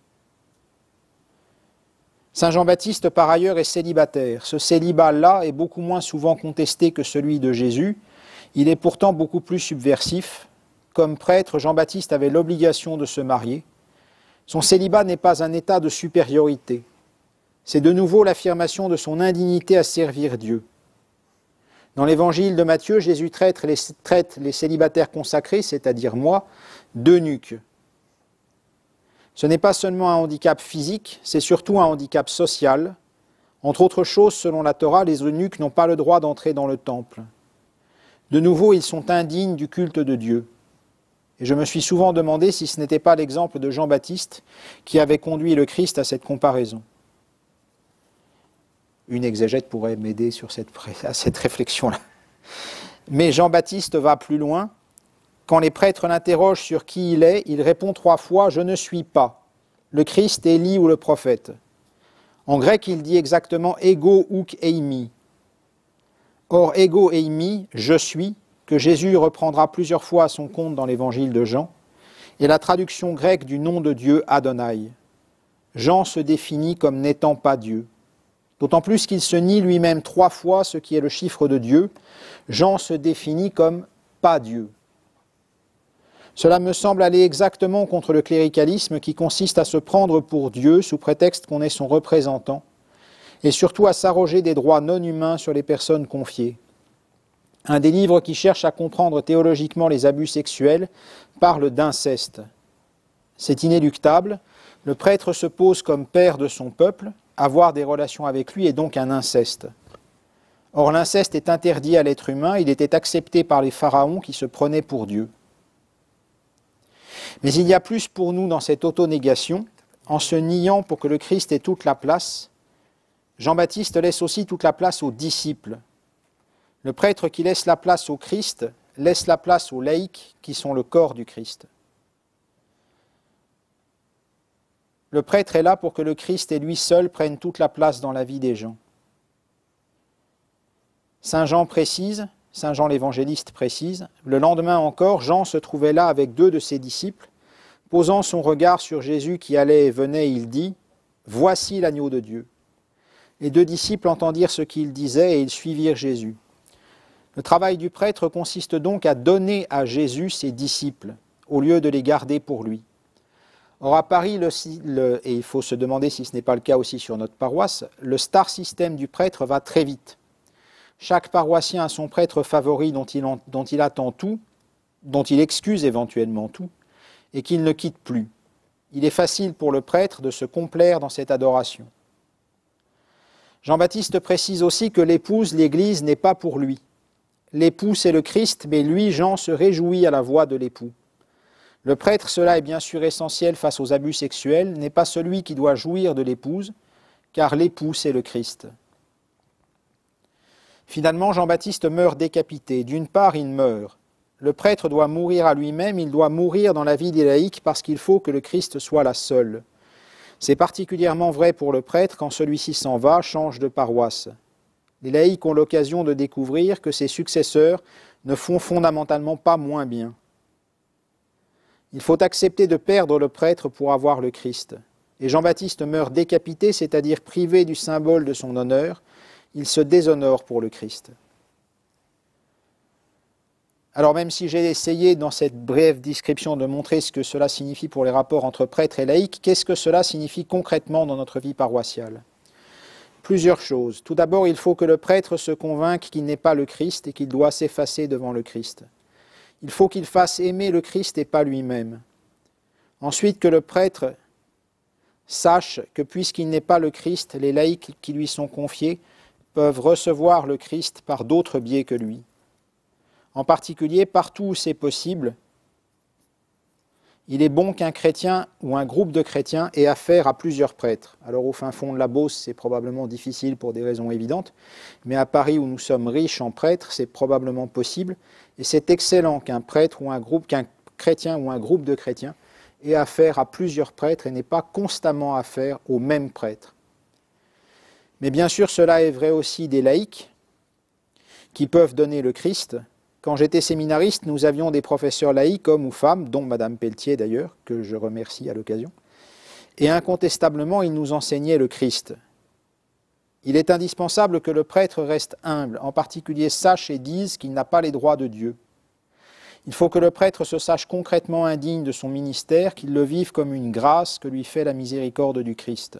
Saint Jean-Baptiste, par ailleurs, est célibataire. Ce célibat-là est beaucoup moins souvent contesté que celui de Jésus. Il est pourtant beaucoup plus subversif. Comme prêtre, Jean-Baptiste avait l'obligation de se marier. Son célibat n'est pas un état de supériorité. C'est de nouveau l'affirmation de son indignité à servir Dieu. Dans l'évangile de Matthieu, Jésus traite les, traite les célibataires consacrés, c'est-à-dire moi, d'eunuques. Ce n'est pas seulement un handicap physique, c'est surtout un handicap social. Entre autres choses, selon la Torah, les eunuques n'ont pas le droit d'entrer dans le temple. De nouveau, ils sont indignes du culte de Dieu. Et je me suis souvent demandé si ce n'était pas l'exemple de Jean-Baptiste qui avait conduit le Christ à cette comparaison. Une exégète pourrait m'aider sur cette, à cette réflexion-là. Mais Jean-Baptiste va plus loin. Quand les prêtres l'interrogent sur qui il est, il répond trois fois « Je ne suis pas ». Le Christ, Élie ou le prophète. En grec, il dit exactement « ego ouk eimi ». Or, « ego eimi », « je suis », que Jésus reprendra plusieurs fois à son compte dans l'évangile de Jean, est la traduction grecque du nom de Dieu Adonai. Jean se définit comme n'étant pas Dieu. D'autant plus qu'il se nie lui-même trois fois, ce qui est le chiffre de Dieu. Jean se définit comme pas Dieu. Cela me semble aller exactement contre le cléricalisme qui consiste à se prendre pour Dieu sous prétexte qu'on est son représentant et surtout à s'arroger des droits non humains sur les personnes confiées. Un des livres qui cherche à comprendre théologiquement les abus sexuels parle d'inceste. C'est inéluctable, le prêtre se pose comme père de son peuple, avoir des relations avec lui est donc un inceste. Or l'inceste est interdit à l'être humain, il était accepté par les pharaons qui se prenaient pour Dieu. Mais il y a plus pour nous dans cette auto-négation, en se niant pour que le Christ ait toute la place. Jean-Baptiste laisse aussi toute la place aux disciples. Le prêtre qui laisse la place au Christ laisse la place aux laïcs qui sont le corps du Christ. Le prêtre est là pour que le Christ et lui seul prennent toute la place dans la vie des gens. Saint Jean précise, Saint Jean l'évangéliste précise, le lendemain encore, Jean se trouvait là avec deux de ses disciples. Posant son regard sur Jésus qui allait et venait, il dit « Voici l'agneau de Dieu ». Les deux disciples entendirent ce qu'il disait et ils suivirent Jésus. Le travail du prêtre consiste donc à donner à Jésus ses disciples, au lieu de les garder pour lui. Or à Paris, le, le, et il faut se demander si ce n'est pas le cas aussi sur notre paroisse, le star system du prêtre va très vite. Chaque paroissien a son prêtre favori dont il, en, dont il attend tout, dont il excuse éventuellement tout, et qu'il ne quitte plus. Il est facile pour le prêtre de se complaire dans cette adoration. Jean-Baptiste précise aussi que l'épouse, l'Église, n'est pas pour lui. L'époux, c'est le Christ, mais lui, Jean, se réjouit à la voix de l'époux. Le prêtre, cela est bien sûr essentiel face aux abus sexuels, n'est pas celui qui doit jouir de l'épouse, car l'époux, c'est le Christ. Finalement, Jean-Baptiste meurt décapité. D'une part, il meurt. Le prêtre doit mourir à lui-même, il doit mourir dans la vie des laïcs parce qu'il faut que le Christ soit la seule. C'est particulièrement vrai pour le prêtre quand celui-ci s'en va, change de paroisse. Les laïcs ont l'occasion de découvrir que ses successeurs ne font fondamentalement pas moins bien. Il faut accepter de perdre le prêtre pour avoir le Christ. Et Jean-Baptiste meurt décapité, c'est-à-dire privé du symbole de son honneur. Il se déshonore pour le Christ. Alors même si j'ai essayé dans cette brève description de montrer ce que cela signifie pour les rapports entre prêtres et laïcs, qu'est-ce que cela signifie concrètement dans notre vie paroissiale? Plusieurs choses. Tout d'abord, il faut que le prêtre se convainque qu'il n'est pas le Christ et qu'il doit s'effacer devant le Christ. Il faut qu'il fasse aimer le Christ et pas lui-même. Ensuite, que le prêtre sache que puisqu'il n'est pas le Christ, les laïcs qui lui sont confiés peuvent recevoir le Christ par d'autres biais que lui. En particulier, partout où c'est possible, il est bon qu'un chrétien ou un groupe de chrétiens ait affaire à plusieurs prêtres. Alors au fin fond de la Beauce, c'est probablement difficile pour des raisons évidentes, mais à Paris où nous sommes riches en prêtres, c'est probablement possible, et c'est excellent qu'un prêtre ou un groupe, qu'un chrétien ou un groupe de chrétiens ait affaire à plusieurs prêtres et n'ait pas constamment affaire au même prêtre. Mais bien sûr, cela est vrai aussi des laïcs qui peuvent donner le Christ. Quand j'étais séminariste, nous avions des professeurs laïcs, hommes ou femmes, dont Madame Pelletier d'ailleurs, que je remercie à l'occasion, et incontestablement, ils nous enseignaient le Christ. Il est indispensable que le prêtre reste humble, en particulier sache et dise qu'il n'a pas les droits de Dieu. Il faut que le prêtre se sache concrètement indigne de son ministère, qu'il le vive comme une grâce que lui fait la miséricorde du Christ.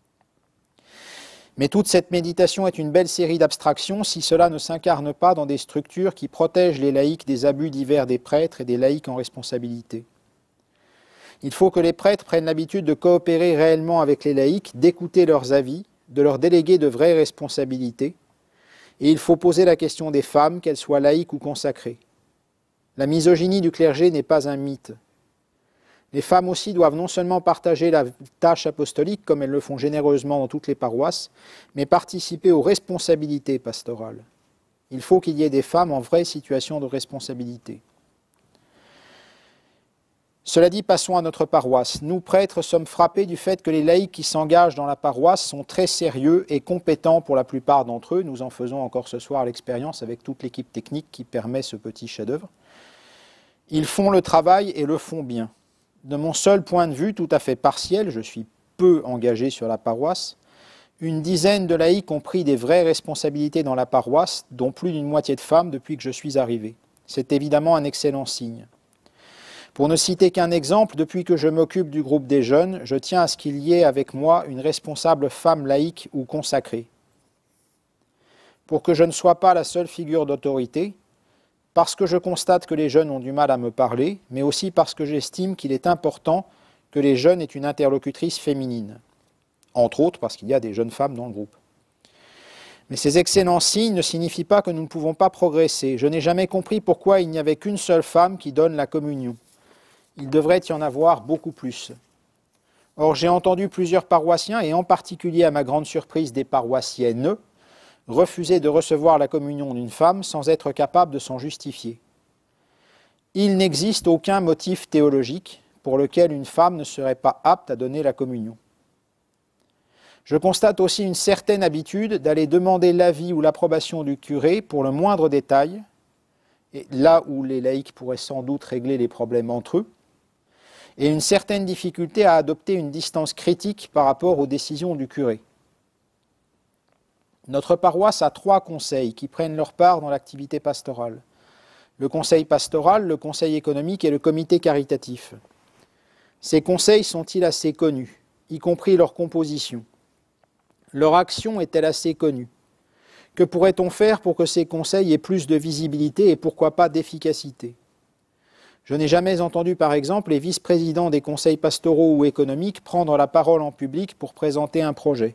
Mais toute cette méditation est une belle série d'abstractions si cela ne s'incarne pas dans des structures qui protègent les laïcs des abus divers des prêtres et des laïcs en responsabilité. Il faut que les prêtres prennent l'habitude de coopérer réellement avec les laïcs, d'écouter leurs avis, de leur déléguer de vraies responsabilités, et il faut poser la question des femmes, qu'elles soient laïques ou consacrées. La misogynie du clergé n'est pas un mythe. Les femmes aussi doivent non seulement partager la tâche apostolique, comme elles le font généreusement dans toutes les paroisses, mais participer aux responsabilités pastorales. Il faut qu'il y ait des femmes en vraie situation de responsabilité. Cela dit, passons à notre paroisse. Nous, prêtres, sommes frappés du fait que les laïcs qui s'engagent dans la paroisse sont très sérieux et compétents pour la plupart d'entre eux. Nous en faisons encore ce soir l'expérience avec toute l'équipe technique qui permet ce petit chef-d'œuvre. Ils font le travail et le font bien. De mon seul point de vue, tout à fait partiel, je suis peu engagé sur la paroisse, une dizaine de laïcs ont pris des vraies responsabilités dans la paroisse, dont plus d'une moitié de femmes depuis que je suis arrivé. C'est évidemment un excellent signe. Pour ne citer qu'un exemple, depuis que je m'occupe du groupe des jeunes, je tiens à ce qu'il y ait avec moi une responsable femme laïque ou consacrée. Pour que je ne sois pas la seule figure d'autorité, parce que je constate que les jeunes ont du mal à me parler, mais aussi parce que j'estime qu'il est important que les jeunes aient une interlocutrice féminine. Entre autres parce qu'il y a des jeunes femmes dans le groupe. Mais ces excellents signes ne signifient pas que nous ne pouvons pas progresser. Je n'ai jamais compris pourquoi il n'y avait qu'une seule femme qui donne la communion. Il devrait y en avoir beaucoup plus. Or, j'ai entendu plusieurs paroissiens, et en particulier à ma grande surprise des paroissiennes, refuser de recevoir la communion d'une femme sans être capable de s'en justifier. Il n'existe aucun motif théologique pour lequel une femme ne serait pas apte à donner la communion. Je constate aussi une certaine habitude d'aller demander l'avis ou l'approbation du curé pour le moindre détail, et là où les laïcs pourraient sans doute régler les problèmes entre eux, et une certaine difficulté à adopter une distance critique par rapport aux décisions du curé. Notre paroisse a trois conseils qui prennent leur part dans l'activité pastorale. Le conseil pastoral, le conseil économique et le comité caritatif. Ces conseils sont-ils assez connus, y compris leur composition? Leur action est-elle assez connue? Que pourrait-on faire pour que ces conseils aient plus de visibilité et pourquoi pas d'efficacité? Je n'ai jamais entendu, par exemple, les vice-présidents des conseils pastoraux ou économiques prendre la parole en public pour présenter un projet.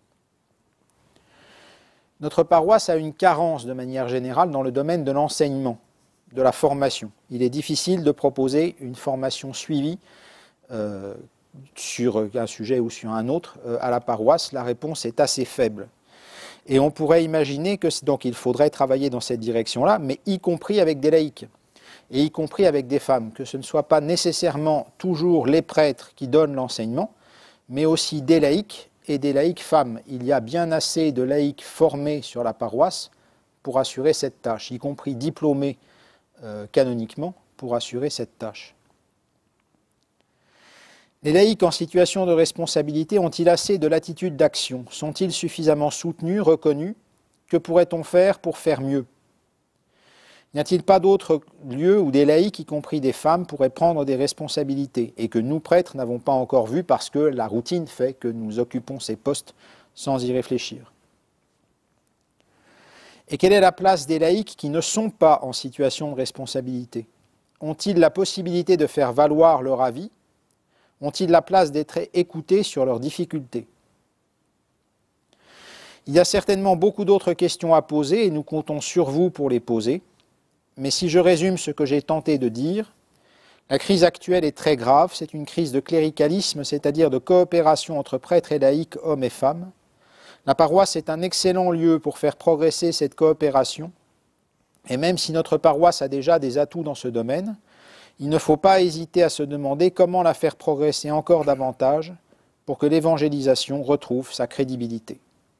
Notre paroisse a une carence de manière générale dans le domaine de l'enseignement, de la formation. Il est difficile de proposer une formation suivie euh, sur un sujet ou sur un autre euh, à la paroisse. La réponse est assez faible. Et on pourrait imaginer que donc il faudrait travailler dans cette direction-là, mais y compris avec des laïcs, et y compris avec des femmes, que ce ne soit pas nécessairement toujours les prêtres qui donnent l'enseignement, mais aussi des laïcs et des laïcs femmes. Il y a bien assez de laïcs formés sur la paroisse pour assurer cette tâche, y compris diplômés euh, canoniquement pour assurer cette tâche. Les laïcs en situation de responsabilité ont-ils assez de latitude d'action? Sont-ils suffisamment soutenus, reconnus? Que pourrait-on faire pour faire mieux? N'y a-t-il pas d'autres lieux où des laïcs, y compris des femmes, pourraient prendre des responsabilités et que nous, prêtres, n'avons pas encore vu parce que la routine fait que nous occupons ces postes sans y réfléchir? Et quelle est la place des laïcs qui ne sont pas en situation de responsabilité? Ont-ils la possibilité de faire valoir leur avis? Ont-ils la place d'être écoutés sur leurs difficultés? Il y a certainement beaucoup d'autres questions à poser et nous comptons sur vous pour les poser. Mais si je résume ce que j'ai tenté de dire, la crise actuelle est très grave, c'est une crise de cléricalisme, c'est-à-dire de coopération entre prêtres et laïcs, hommes et femmes. La paroisse est un excellent lieu pour faire progresser cette coopération, et même si notre paroisse a déjà des atouts dans ce domaine, il ne faut pas hésiter à se demander comment la faire progresser encore davantage pour que l'évangélisation retrouve sa crédibilité.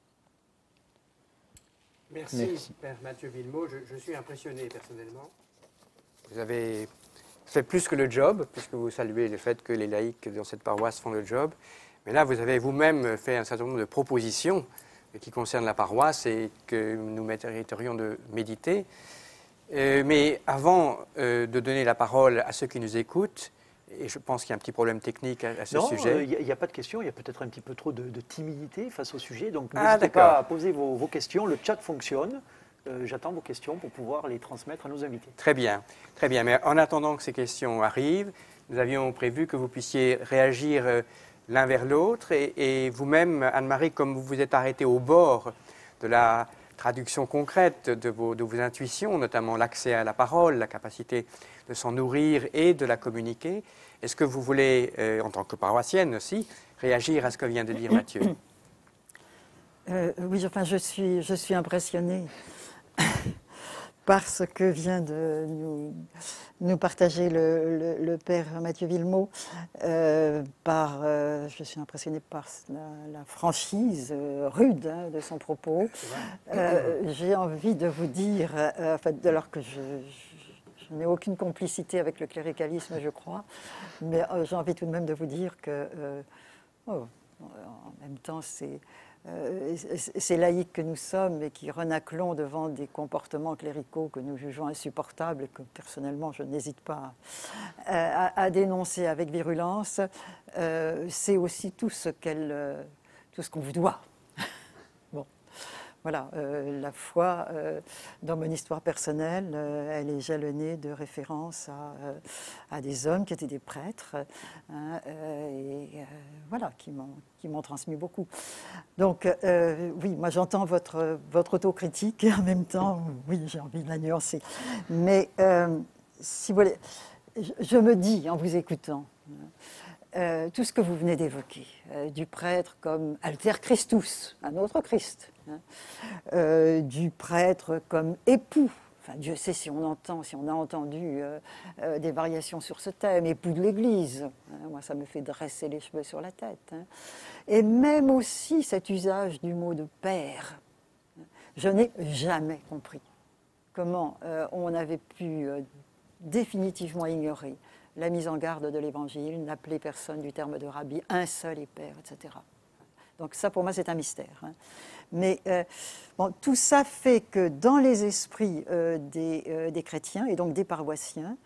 Merci, Merci. Père Mathieu Villemot. Je, je suis impressionné personnellement. Vous avez fait plus que le job, puisque vous saluez le fait que les laïcs dans cette paroisse font le job. Mais là, vous avez vous-même fait un certain nombre de propositions qui concernent la paroisse et que nous mériterions de méditer. Euh, mais avant euh, de donner la parole à ceux qui nous écoutent, et je pense qu'il y a un petit problème technique à, à ce non, sujet. Il n'y a, a pas de questions, il y a peut-être un petit peu trop de, de timidité face au sujet. Donc Ah, n'hésitez d'accord. pas à poser vos, vos questions. Le chat fonctionne. Euh, J'attends vos questions pour pouvoir les transmettre à nos invités. Très bien, très bien. Mais en attendant que ces questions arrivent, nous avions prévu que vous puissiez réagir euh, l'un vers l'autre. Et, et vous-même, Anne-Marie, comme vous vous êtes arrêtée au bord de la traduction concrète de vos, de vos intuitions, notamment l'accès à la parole, la capacité de s'en nourrir et de la communiquer, est-ce que vous voulez, euh, en tant que paroissienne aussi, réagir à ce que vient de dire Mathieu? Euh, oui, enfin, je suis, je suis impressionnée par ce que vient de nous, nous partager le, le, le Père Mathieu Villemot. Euh, par, euh, je suis impressionnée par la, la franchise euh, rude hein, de son propos. Euh, J'ai envie de vous dire, euh, en fait, alors que je, je, je n'ai aucune complicité avec le cléricalisme, je crois, mais euh, j'ai envie tout de même de vous dire que, euh, oh, en même temps, c'est... Euh, ces laïcs que nous sommes et qui renaclons devant des comportements cléricaux que nous jugeons insupportables et que personnellement je n'hésite pas à, à, à dénoncer avec virulence, euh, c'est aussi tout ce qu'elle, euh, tout ce qu'on vous doit. Bon, voilà, euh, la foi euh, dans mon histoire personnelle, euh, elle est jalonnée de références à, euh, à des hommes qui étaient des prêtres hein, euh, et euh, voilà, qui m'ont qui m'ont transmis beaucoup. Donc, euh, oui, moi j'entends votre, votre autocritique et en même temps, oui, j'ai envie de la nuancer. Mais, euh, si vous voulez, je, je me dis en vous écoutant, euh, tout ce que vous venez d'évoquer, euh, du prêtre comme alter Christus, un autre Christ, hein, euh, du prêtre comme époux. Enfin, Dieu sait si on entend, si on a entendu euh, euh, des variations sur ce thème, époux de l'Église. Hein, moi, ça me fait dresser les cheveux sur la tête. Hein. Et même aussi cet usage du mot de père. Je n'ai jamais compris comment euh, on avait pu euh, définitivement ignorer la mise en garde de l'Évangile, n'appeler personne du terme de rabbi, un seul est père, et cetera. Donc ça, pour moi, c'est un mystère. Hein. Mais euh, bon, tout ça fait que dans les esprits euh, des, euh, des chrétiens et donc des paroissiens,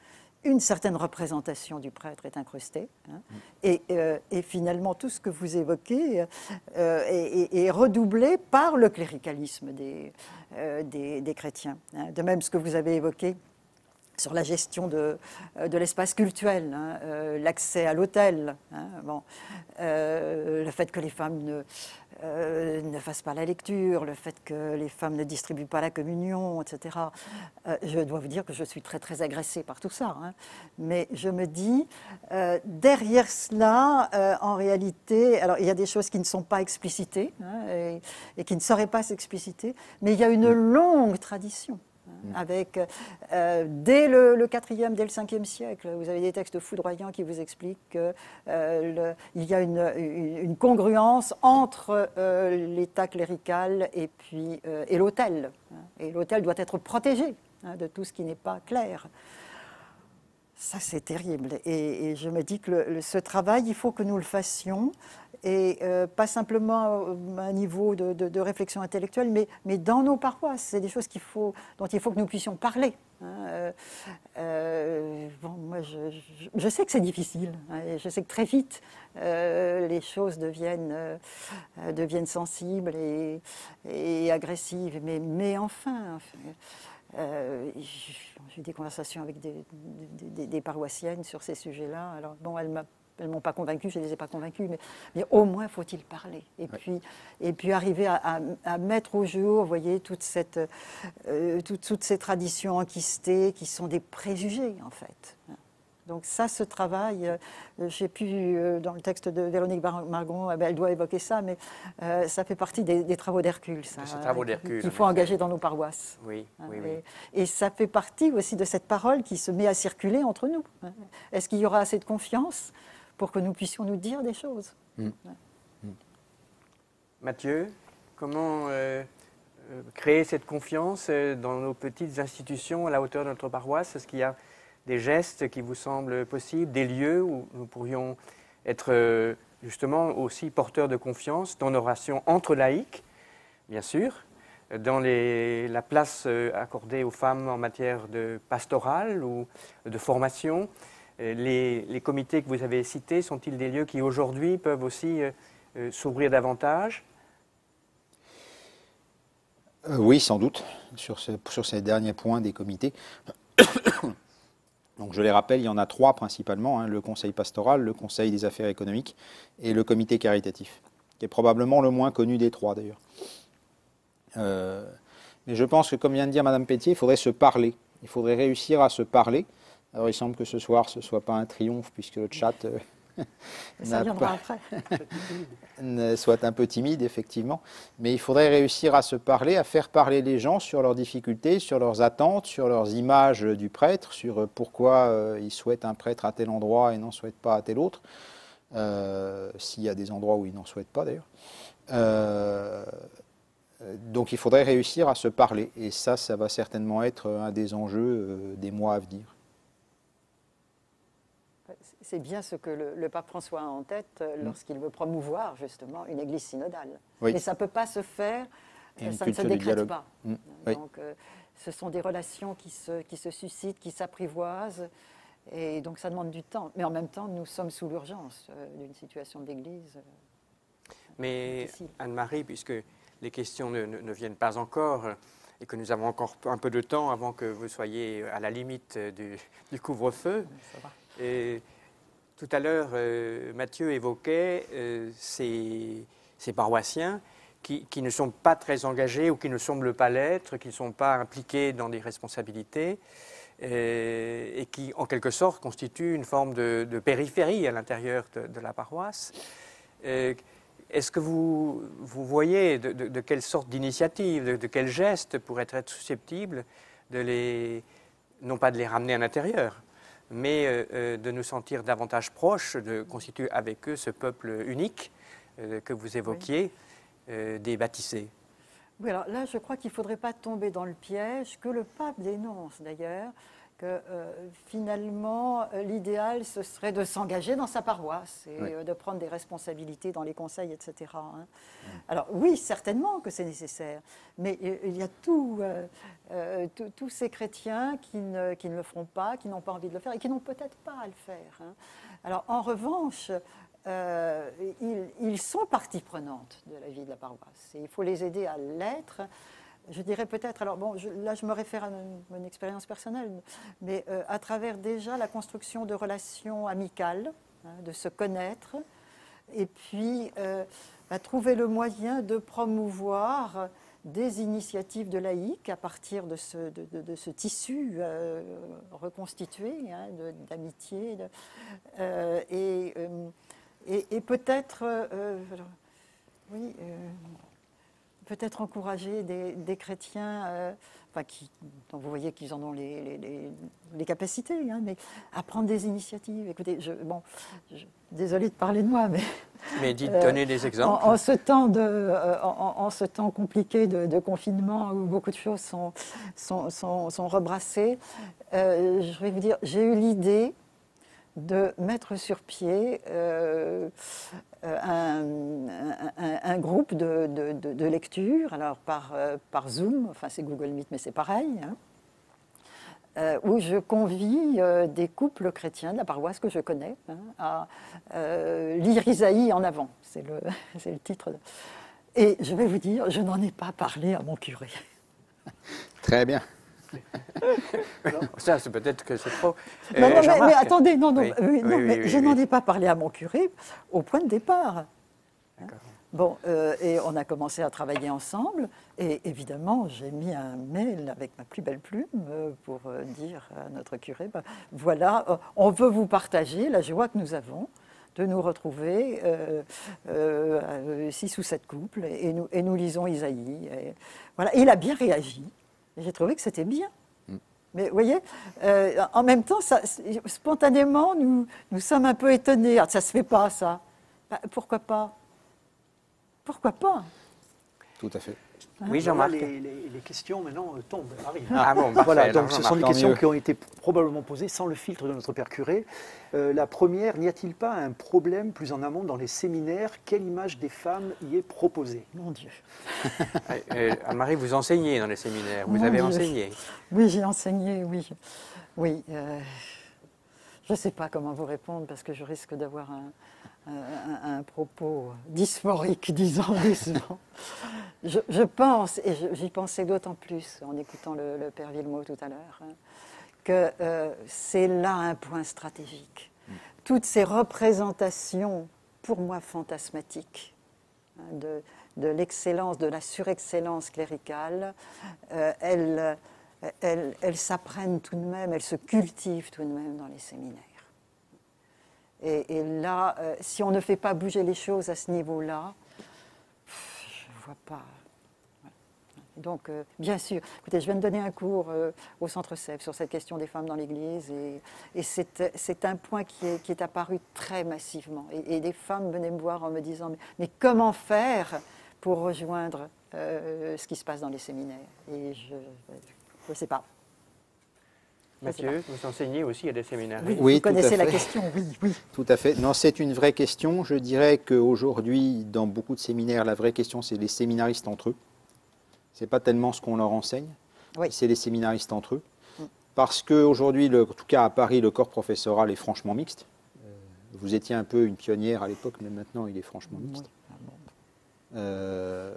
une certaine représentation du prêtre est incrustée. Hein, et, euh, et finalement, tout ce que vous évoquez euh, est, est redoublé par le cléricalisme des, euh, des, des chrétiens. Hein. De même, ce que vous avez évoqué sur la gestion de, de l'espace cultuel, hein, euh, l'accès à l'autel, hein, bon, euh, le fait que les femmes ne, euh, ne fassent pas la lecture, le fait que les femmes ne distribuent pas la communion, et cetera. Euh, je dois vous dire que je suis très très agressée par tout ça, hein, mais je me dis, euh, derrière cela, euh, en réalité, alors il y a des choses qui ne sont pas explicitées hein, et, et qui ne sauraient pas s'expliciter, mais il y a une longue tradition. Avec, euh, dès le, le quatrième, dès le cinquième siècle, vous avez des textes foudroyants qui vous expliquent qu'il euh, y a une, une, une congruence entre euh, l'état clérical et, puis, euh, et l'autel. Et l'autel doit être protégé hein, de tout ce qui n'est pas clair. Ça, c'est terrible. Et, et je me dis que le, le, ce travail, il faut que nous le fassions, et euh, pas simplement à un niveau de, de, de réflexion intellectuelle, mais, mais dans nos paroisses. C'est des choses qu'il faut, dont il faut que nous puissions parler. Hein. Euh, euh, bon, moi, je, je, je sais que c'est difficile. Hein, et je sais que très vite, euh, les choses deviennent, euh, deviennent sensibles et, et agressives. Mais, mais enfin... enfin Euh, j'ai eu des conversations avec des, des, des paroissiennes sur ces sujets-là. Alors, bon, elles ne m'ont pas convaincue, je ne les ai pas convaincues, mais, mais au moins faut-il parler. Et, ouais. puis, et puis arriver à, à, à mettre au jour, vous voyez, toute cette, euh, toute, toutes ces traditions enquistées qui sont des préjugés, en fait. Donc ça, ce travail, euh, je ne sais plus, euh, dans le texte de Véronique Margon, eh ben, elle doit évoquer ça, mais euh, ça fait partie des, des travaux d'Hercule, ça, euh, qu'il faut engager dans nos paroisses. Oui, hein, oui, et, oui. Et ça fait partie aussi de cette parole qui se met à circuler entre nous. Hein. Est-ce qu'il y aura assez de confiance pour que nous puissions nous dire des choses? mmh. Ouais. Mmh. Mathieu, comment euh, euh, créer cette confiance dans nos petites institutions à la hauteur de notre paroisse? Est-ce qu'il y a des gestes qui vous semblent possibles, des lieux où nous pourrions être justement aussi porteurs de confiance dans nos relations entre laïcs, bien sûr, dans les, la place accordée aux femmes en matière de pastorale ou de formation. Les, les comités que vous avez cités, sont-ils des lieux qui aujourd'hui peuvent aussi euh, s'ouvrir davantage? euh, Oui, sans doute, sur, ce, sur ces derniers points des comités. Donc je les rappelle, il y en a trois principalement, hein, le conseil pastoral, le conseil des affaires économiques et le comité caritatif, qui est probablement le moins connu des trois d'ailleurs. Euh, mais je pense que, comme vient de dire Madame Pelletier, il faudrait se parler, il faudrait réussir à se parler. Alors il semble que ce soir ce ne soit pas un triomphe, puisque le chat euh, ça viendra après. soit un peu timide, effectivement. Mais il faudrait réussir à se parler, à faire parler les gens sur leurs difficultés, sur leurs attentes, sur leurs images du prêtre, sur pourquoi euh, ils souhaitent un prêtre à tel endroit et n'en souhaitent pas à tel autre. Euh, s'il y a des endroits où ils n'en souhaitent pas, d'ailleurs. Euh, donc il faudrait réussir à se parler. Et ça, ça va certainement être un des enjeux euh, des mois à venir. C'est bien ce que le, le pape François a en tête euh, lorsqu'il veut promouvoir justement une église synodale. Oui. Mais ça ne peut pas se faire, et ça ne se décrète pas. Mmh. Donc oui. euh, ce sont des relations qui se, qui se suscitent, qui s'apprivoisent, et donc ça demande du temps. Mais en même temps, nous sommes sous l'urgence euh, d'une situation de l'église. Euh, Mais difficile. Anne-Marie, puisque les questions ne, ne, ne viennent pas encore, et que nous avons encore un peu de temps avant que vous soyez à la limite du, du couvre-feu, ça va. Et, tout à l'heure, euh, Mathieu évoquait euh, ces, ces paroissiens qui, qui ne sont pas très engagés ou qui ne semblent pas l'être, qui ne sont pas impliqués dans des responsabilités euh, et qui, en quelque sorte, constituent une forme de, de périphérie à l'intérieur de, de la paroisse. Euh, Est-ce que vous, vous voyez de, de, de quelle sorte d'initiative, de, de quel geste pourrait être susceptible de les, non pas de les ramener à l'intérieur, mais euh, de nous sentir davantage proches, de constituer avec eux ce peuple unique euh, que vous évoquiez, oui. euh, des baptisés. Oui, alors là, je crois qu'il ne faudrait pas tomber dans le piège que le pape dénonce d'ailleurs, que euh, finalement, euh, l'idéal, ce serait de s'engager dans sa paroisse et Oui. euh, de prendre des responsabilités dans les conseils, et cetera, hein. Alors oui, certainement que c'est nécessaire, mais euh, il y a tout, euh, euh, tout- tous ces chrétiens qui ne, qui ne le feront pas, qui n'ont pas envie de le faire et qui n'ont peut-être pas à le faire, hein. Alors en revanche, euh, ils, ils sont partie prenante de la vie de la paroisse et il faut les aider à l'être. Je dirais peut-être, alors bon, je- là je me réfère à mon, mon expérience personnelle, mais euh, à travers déjà la construction de relations amicales, hein, de se connaître, et puis euh, à trouver le moyen de promouvoir des initiatives de laïcs à partir de ce, de, de- de ce tissu euh, reconstitué, hein, de- d'amitié, de- euh, et, euh, et, et peut-être, euh, alors, oui. euh, peut-être encourager des, des chrétiens, euh, enfin, qui, dont vous voyez qu'ils en ont les, les- les- les capacités, hein, mais à prendre des initiatives. Écoutez, je, bon, je, désolée de parler de moi, mais Mais dites, Euh, donnez des exemples. en, en ce temps de, euh, en, en ce temps compliqué de, de confinement où beaucoup de choses sont, sont, sont, sont rebrassées, euh, je vais vous dire, j'ai eu l'idée de mettre sur pied euh, un, un- un groupe de, de- de- de lecture, alors par, euh, par Zoom, enfin c'est Google Meet, mais c'est pareil, hein, euh, où je convie euh, des couples chrétiens de la paroisse que je connais, hein, à euh, lire Isaïe en avant, c'est le, c'est le titre. de- Et je vais vous dire, je n'en ai pas parlé à mon curé. Très bien. Ça, c'est peut-être que c'est trop. Non, Euh, non, mais, Jean-Marc. mais attendez, non, non, Oui, oui, oui, non, oui, mais oui, je oui. n'en ai pas parlé à mon curé au point de départ. D'accord. Bon, euh, et on a commencé à travailler ensemble, et évidemment, j'ai mis un mail avec ma plus belle plume euh, pour euh, dire à notre curé, ben, voilà, euh, on veut vous partager la joie que nous avons de nous retrouver, euh, euh, euh, six ou sept couples, et nous, et nous lisons Isaïe. Et, voilà. Et il a bien réagi, et j'ai trouvé que c'était bien. Mais vous voyez, euh, en même temps, ça, spontanément, nous, nous sommes un peu étonnés. Ah, ça ne se fait pas, ça. Ben, pourquoi pas? Pourquoi pas? Tout à fait. Oui, Alors là, Jean-Marc. les, les- les questions maintenant euh, tombent, arrivent. Ah bon, parfait. Voilà, Alors, donc ce Jean-Marc. sont des tant questions mieux. qui ont été probablement posées sans le filtre de notre père curé. Euh, la première, n'y a-t-il pas un problème plus en amont dans les séminaires? Quelle image des femmes y est proposée? Mon Dieu. Euh, euh, Marie, vous enseignez dans les séminaires, vous Mon avez Dieu. enseigné. Oui, j'ai enseigné, oui. Oui. euh, je ne sais pas comment vous répondre parce que je risque d'avoir un, un- un- un propos dysphorique, disons doucement. Je, je pense, et je- j'y pensais d'autant plus en écoutant le, le père Villemot tout à l'heure, hein, que euh, c'est là un point stratégique. Toutes ces représentations, pour moi, fantasmatiques, hein, de, de l'excellence, de la surexcellence cléricale, euh, elles, elles, elles s'apprennent tout de même, elles se cultivent tout de même dans les séminaires. Et, et là, euh, si on ne fait pas bouger les choses à ce niveau-là, pff, je ne vois pas. Voilà. Donc, euh, bien sûr, écoutez, je viens de donner un cours euh, au Centre S E F sur cette question des femmes dans l'Église, et, et c'est, c'est un point qui est, qui est apparu très massivement. Et, et des femmes venaient me voir en me disant, mais, mais comment faire pour rejoindre euh, ce qui se passe dans les séminaires? Et je ne sais pas. Mathieu, vous enseignez aussi à des séminaires. Oui, Oui, vous tout à connaissez la fait. question, oui, oui. Tout à fait. Non, c'est une vraie question. Je dirais qu'aujourd'hui, dans beaucoup de séminaires, la vraie question, c'est les séminaristes entre eux. Ce n'est pas tellement ce qu'on leur enseigne, Oui. c'est les séminaristes entre eux. Parce qu'aujourd'hui, en tout cas à Paris, le corps professoral est franchement mixte. Euh, Vous étiez un peu une pionnière à l'époque, mais maintenant, il est franchement mixte. Euh,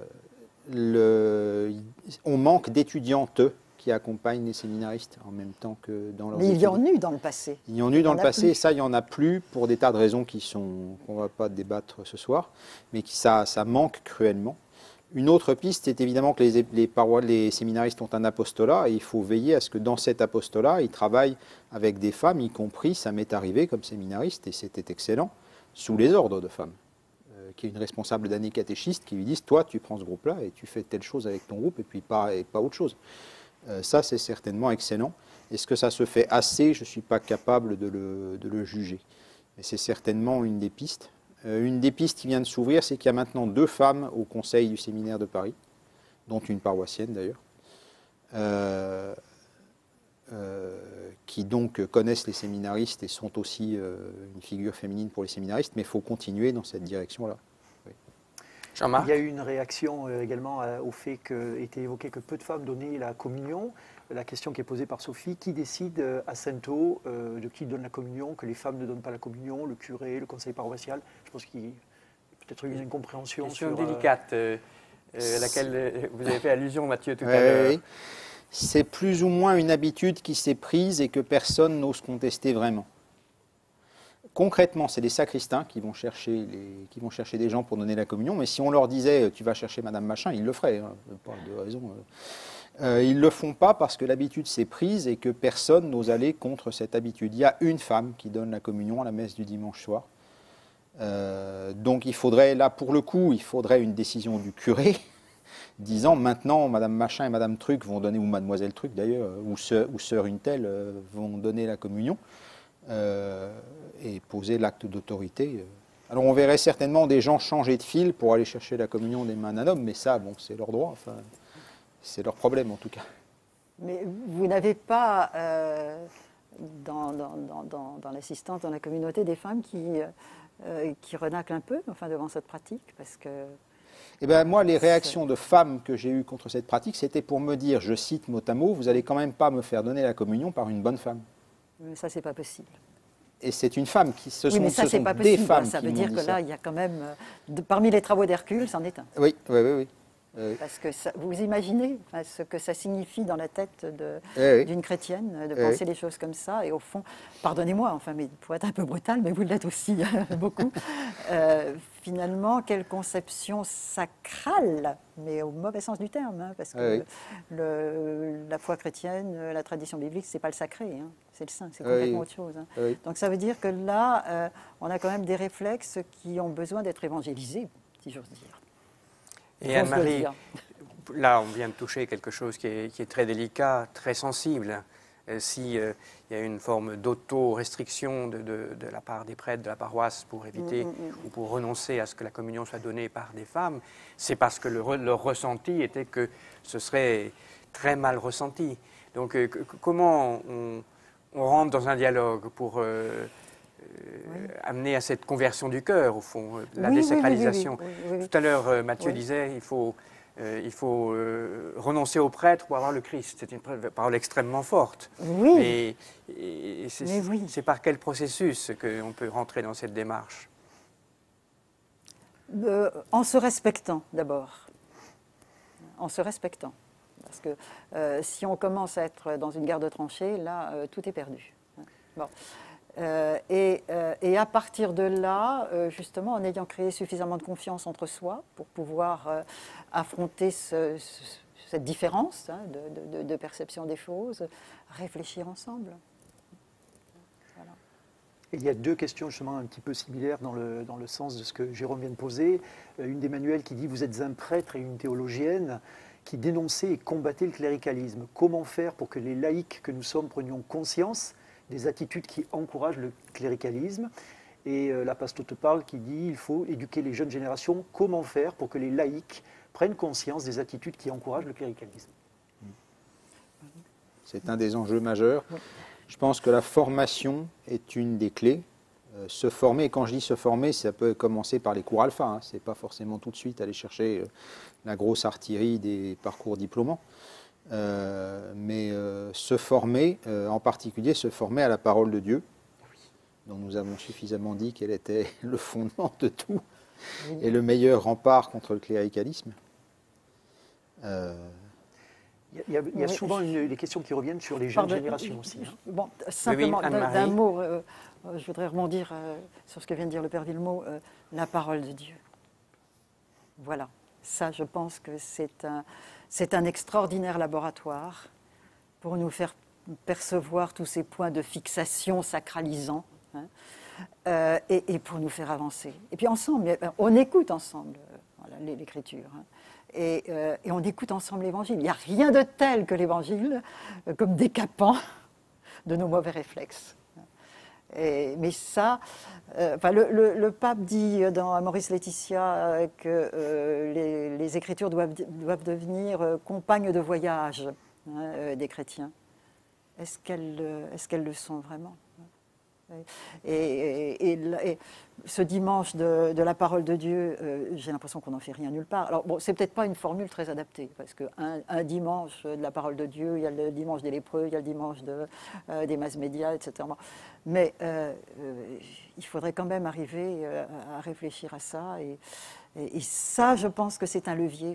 le- on manque d'étudiantes qui accompagnent les séminaristes en même temps que dans leurs Mais il y études. en a eu dans le passé. Il y en a eu dans Il y le en a passé, plus. et ça, il n'y en a plus pour des tas de raisons qui sont qu'on ne va pas débattre ce soir, mais qui, ça, ça manque cruellement. Une autre piste est évidemment que les, les, parois, les séminaristes ont un apostolat, et il faut veiller à ce que dans cet apostolat, ils travaillent avec des femmes, y compris, ça m'est arrivé comme séminariste, et c'était excellent, sous les ordres de femmes, euh, qui est une responsable d'année catéchiste, qui lui disent, toi, tu prends ce groupe-là, et tu fais telle chose avec ton groupe, et puis pas, et pas autre chose. Euh, ça, c'est certainement excellent. Est-ce que ça se fait assez? Je ne suis pas capable de le, de le juger. Mais c'est certainement une des pistes. Euh, une des pistes qui vient de s'ouvrir, c'est qu'il y a maintenant deux femmes au conseil du séminaire de Paris, dont une paroissienne d'ailleurs. Euh, euh, qui donc connaissent les séminaristes et sont aussi euh, une figure féminine pour les séminaristes, mais il faut continuer dans cette direction-là. Oui. Jean-Marc ? Il y a eu une réaction euh, également euh, au fait qu'était évoqué que peu de femmes donnaient la communion. La question qui est posée par Sophie, qui décide euh, à Saint-Eau euh, de qui donne la communion, que les femmes ne donnent pas la communion, le curé, le conseil paroissial? Je pense qu'il y a peut-être eu une incompréhension. Question sur, délicate, euh, euh, à laquelle euh, vous avez fait allusion, Mathieu, tout Oui, à l'heure. oui. C'est plus ou moins une habitude qui s'est prise et que personne n'ose contester vraiment. Concrètement, c'est les sacristains qui vont, chercher les, qui vont chercher des gens pour donner la communion, mais si on leur disait « tu vas chercher Madame Machin », ils le feraient, hein, pas de raison. Euh, ils ne le font pas parce que l'habitude s'est prise et que personne n'ose aller contre cette habitude. Il y a une femme qui donne la communion à la messe du dimanche soir. Euh, donc il faudrait, là pour le coup, il faudrait une décision du curé disant maintenant Madame Machin et Madame Truc vont donner, ou Mademoiselle Truc d'ailleurs, ou Sœur, ou Sœur une telle euh, vont donner la communion euh, et poser l'acte d'autorité. Alors on verrait certainement des gens changer de fil pour aller chercher la communion des mains d'un homme, mais ça, bon, c'est leur droit, enfin, c'est leur problème en tout cas. Mais vous n'avez pas, euh, dans, dans, dans, dans, dans l'assistance, dans la communauté, des femmes qui, euh, qui renaclent un peu enfin, devant cette pratique parce que... Eh bien, moi, les réactions de femmes que j'ai eues contre cette pratique, c'était pour me dire, je cite mot à mot, vous n'allez quand même pas me faire donner la communion par une bonne femme. Mais ça, c'est pas possible. Et c'est une femme qui se oui, sont, mais ça, ce c'est sont pas des possible. femmes Ça qui veut m'ont dire dit que ça. là, il y a quand même, euh, de, parmi les travaux d'Hercule, c'en est un. Oui, oui, oui. oui. Euh, Parce que ça, vous imaginez enfin, ce que ça signifie dans la tête de, eh oui. d'une chrétienne de Eh penser oui. les choses comme ça. Et au fond, pardonnez-moi, enfin, mais pour être un peu brutal, mais vous l'êtes aussi beaucoup. Euh, finalement, quelle conception sacrale, mais au mauvais sens du terme, hein, parce que Eh oui. le, la foi chrétienne, la tradition biblique, c'est pas le sacré, hein, c'est le saint, c'est Eh complètement oui. autre chose. Hein. Eh oui. Donc ça veut dire que là, euh, on a quand même des réflexes qui ont besoin d'être évangélisés, si j'ose dire. Et J'ose le Anne-Marie, dire. là, on vient de toucher quelque chose qui est, qui est très délicat, très sensible. Euh, si euh, il y a une forme d'auto-restriction de, de, de la part des prêtres de la paroisse pour éviter Mm, mm, mm. ou pour renoncer à ce que la communion soit donnée par des femmes, c'est parce que le, re- leur ressenti était que ce serait très mal ressenti. Donc, euh, que- comment on, on rentre dans un dialogue pour euh, euh, amener à cette conversion du cœur, au fond, euh, la Oui, oui, oui, désacralisation. oui, oui, oui, oui. Tout à l'heure, euh, Mathieu Oui. disait il faut, euh, il faut euh, renoncer au prêtre pour avoir le Christ. C'est une parole extrêmement forte. Oui. Mais, et c'est, Mais oui. c'est par quel processus qu'on peut rentrer dans cette démarche? Euh, en se respectant d'abord. En se respectant. Parce que euh, si on commence à être dans une guerre de tranchées, là, euh, tout est perdu. Bon. Euh, et, euh, et à partir de là, euh, justement, en ayant créé suffisamment de confiance entre soi pour pouvoir euh, affronter ce, ce, cette différence hein, de, de, de perception des choses, réfléchir ensemble. Voilà. Et il y a deux questions justement un petit peu similaires dans le, dans le sens de ce que Jérôme vient de poser. Euh, Une d'Emmanuel qui dit « Vous êtes un prêtre et une théologienne qui dénonçait et combattait le cléricalisme. Comment faire pour que les laïcs que nous sommes prenions conscience des attitudes qui encouragent le cléricalisme ?» Et euh, la Pasto te parle qui dit « Il faut éduquer les jeunes générations. Comment faire pour que les laïcs prennent conscience des attitudes qui encouragent le cléricalisme ?» C'est un des enjeux majeurs. Oui. Je pense que la formation est une des clés. Euh, se former, quand je dis se former, ça peut commencer par les cours alpha. Hein. Ce n'est pas forcément tout de suite aller chercher euh, la grosse artillerie des parcours diplômants. Euh, mais euh, se former, euh, en particulier se former à la parole de Dieu, dont nous avons suffisamment dit qu'elle était le fondement de tout Oui. et le meilleur rempart contre le cléricalisme. Euh, Il y a, il y a- il y a Oui. souvent une- les questions qui reviennent sur les jeunes Pardon, générations aussi. hein. Bon, simplement, oui, d'un- Anne-Marie. d'un mot, euh, euh, je voudrais rebondir euh, sur ce que vient de dire le Père Villemot, euh, la parole de Dieu. Voilà, ça je pense que c'est un, c'est un extraordinaire laboratoire pour nous faire percevoir tous ces points de fixation sacralisants hein, euh, et, et pour nous faire avancer. Et puis ensemble, on écoute ensemble euh, voilà, l'Écriture. Hein. Et, euh, et on écoute ensemble l'Évangile. Il n'y a rien de tel que l'Évangile euh, comme décapant de nos mauvais réflexes. Et, mais ça, euh, enfin, le, le, le pape dit dans Amoris Laetitia euh, que euh, les, les Écritures doivent, doivent devenir euh, compagnes de voyage hein, euh, des chrétiens. est-ce qu'elles est-ce qu'elles le sont vraiment? Et, et, et, et ce dimanche de, de la parole de Dieu, euh, j'ai l'impression qu'on n'en fait rien nulle part. Alors bon, c'est peut-être pas une formule très adaptée, parce qu'un un dimanche de la parole de Dieu, il y a le dimanche des lépreux, il y a le dimanche de, euh, des masses médias, et cetera. Mais euh, euh, il faudrait quand même arriver euh, à réfléchir à ça. Et, et, et ça, je pense que c'est un levier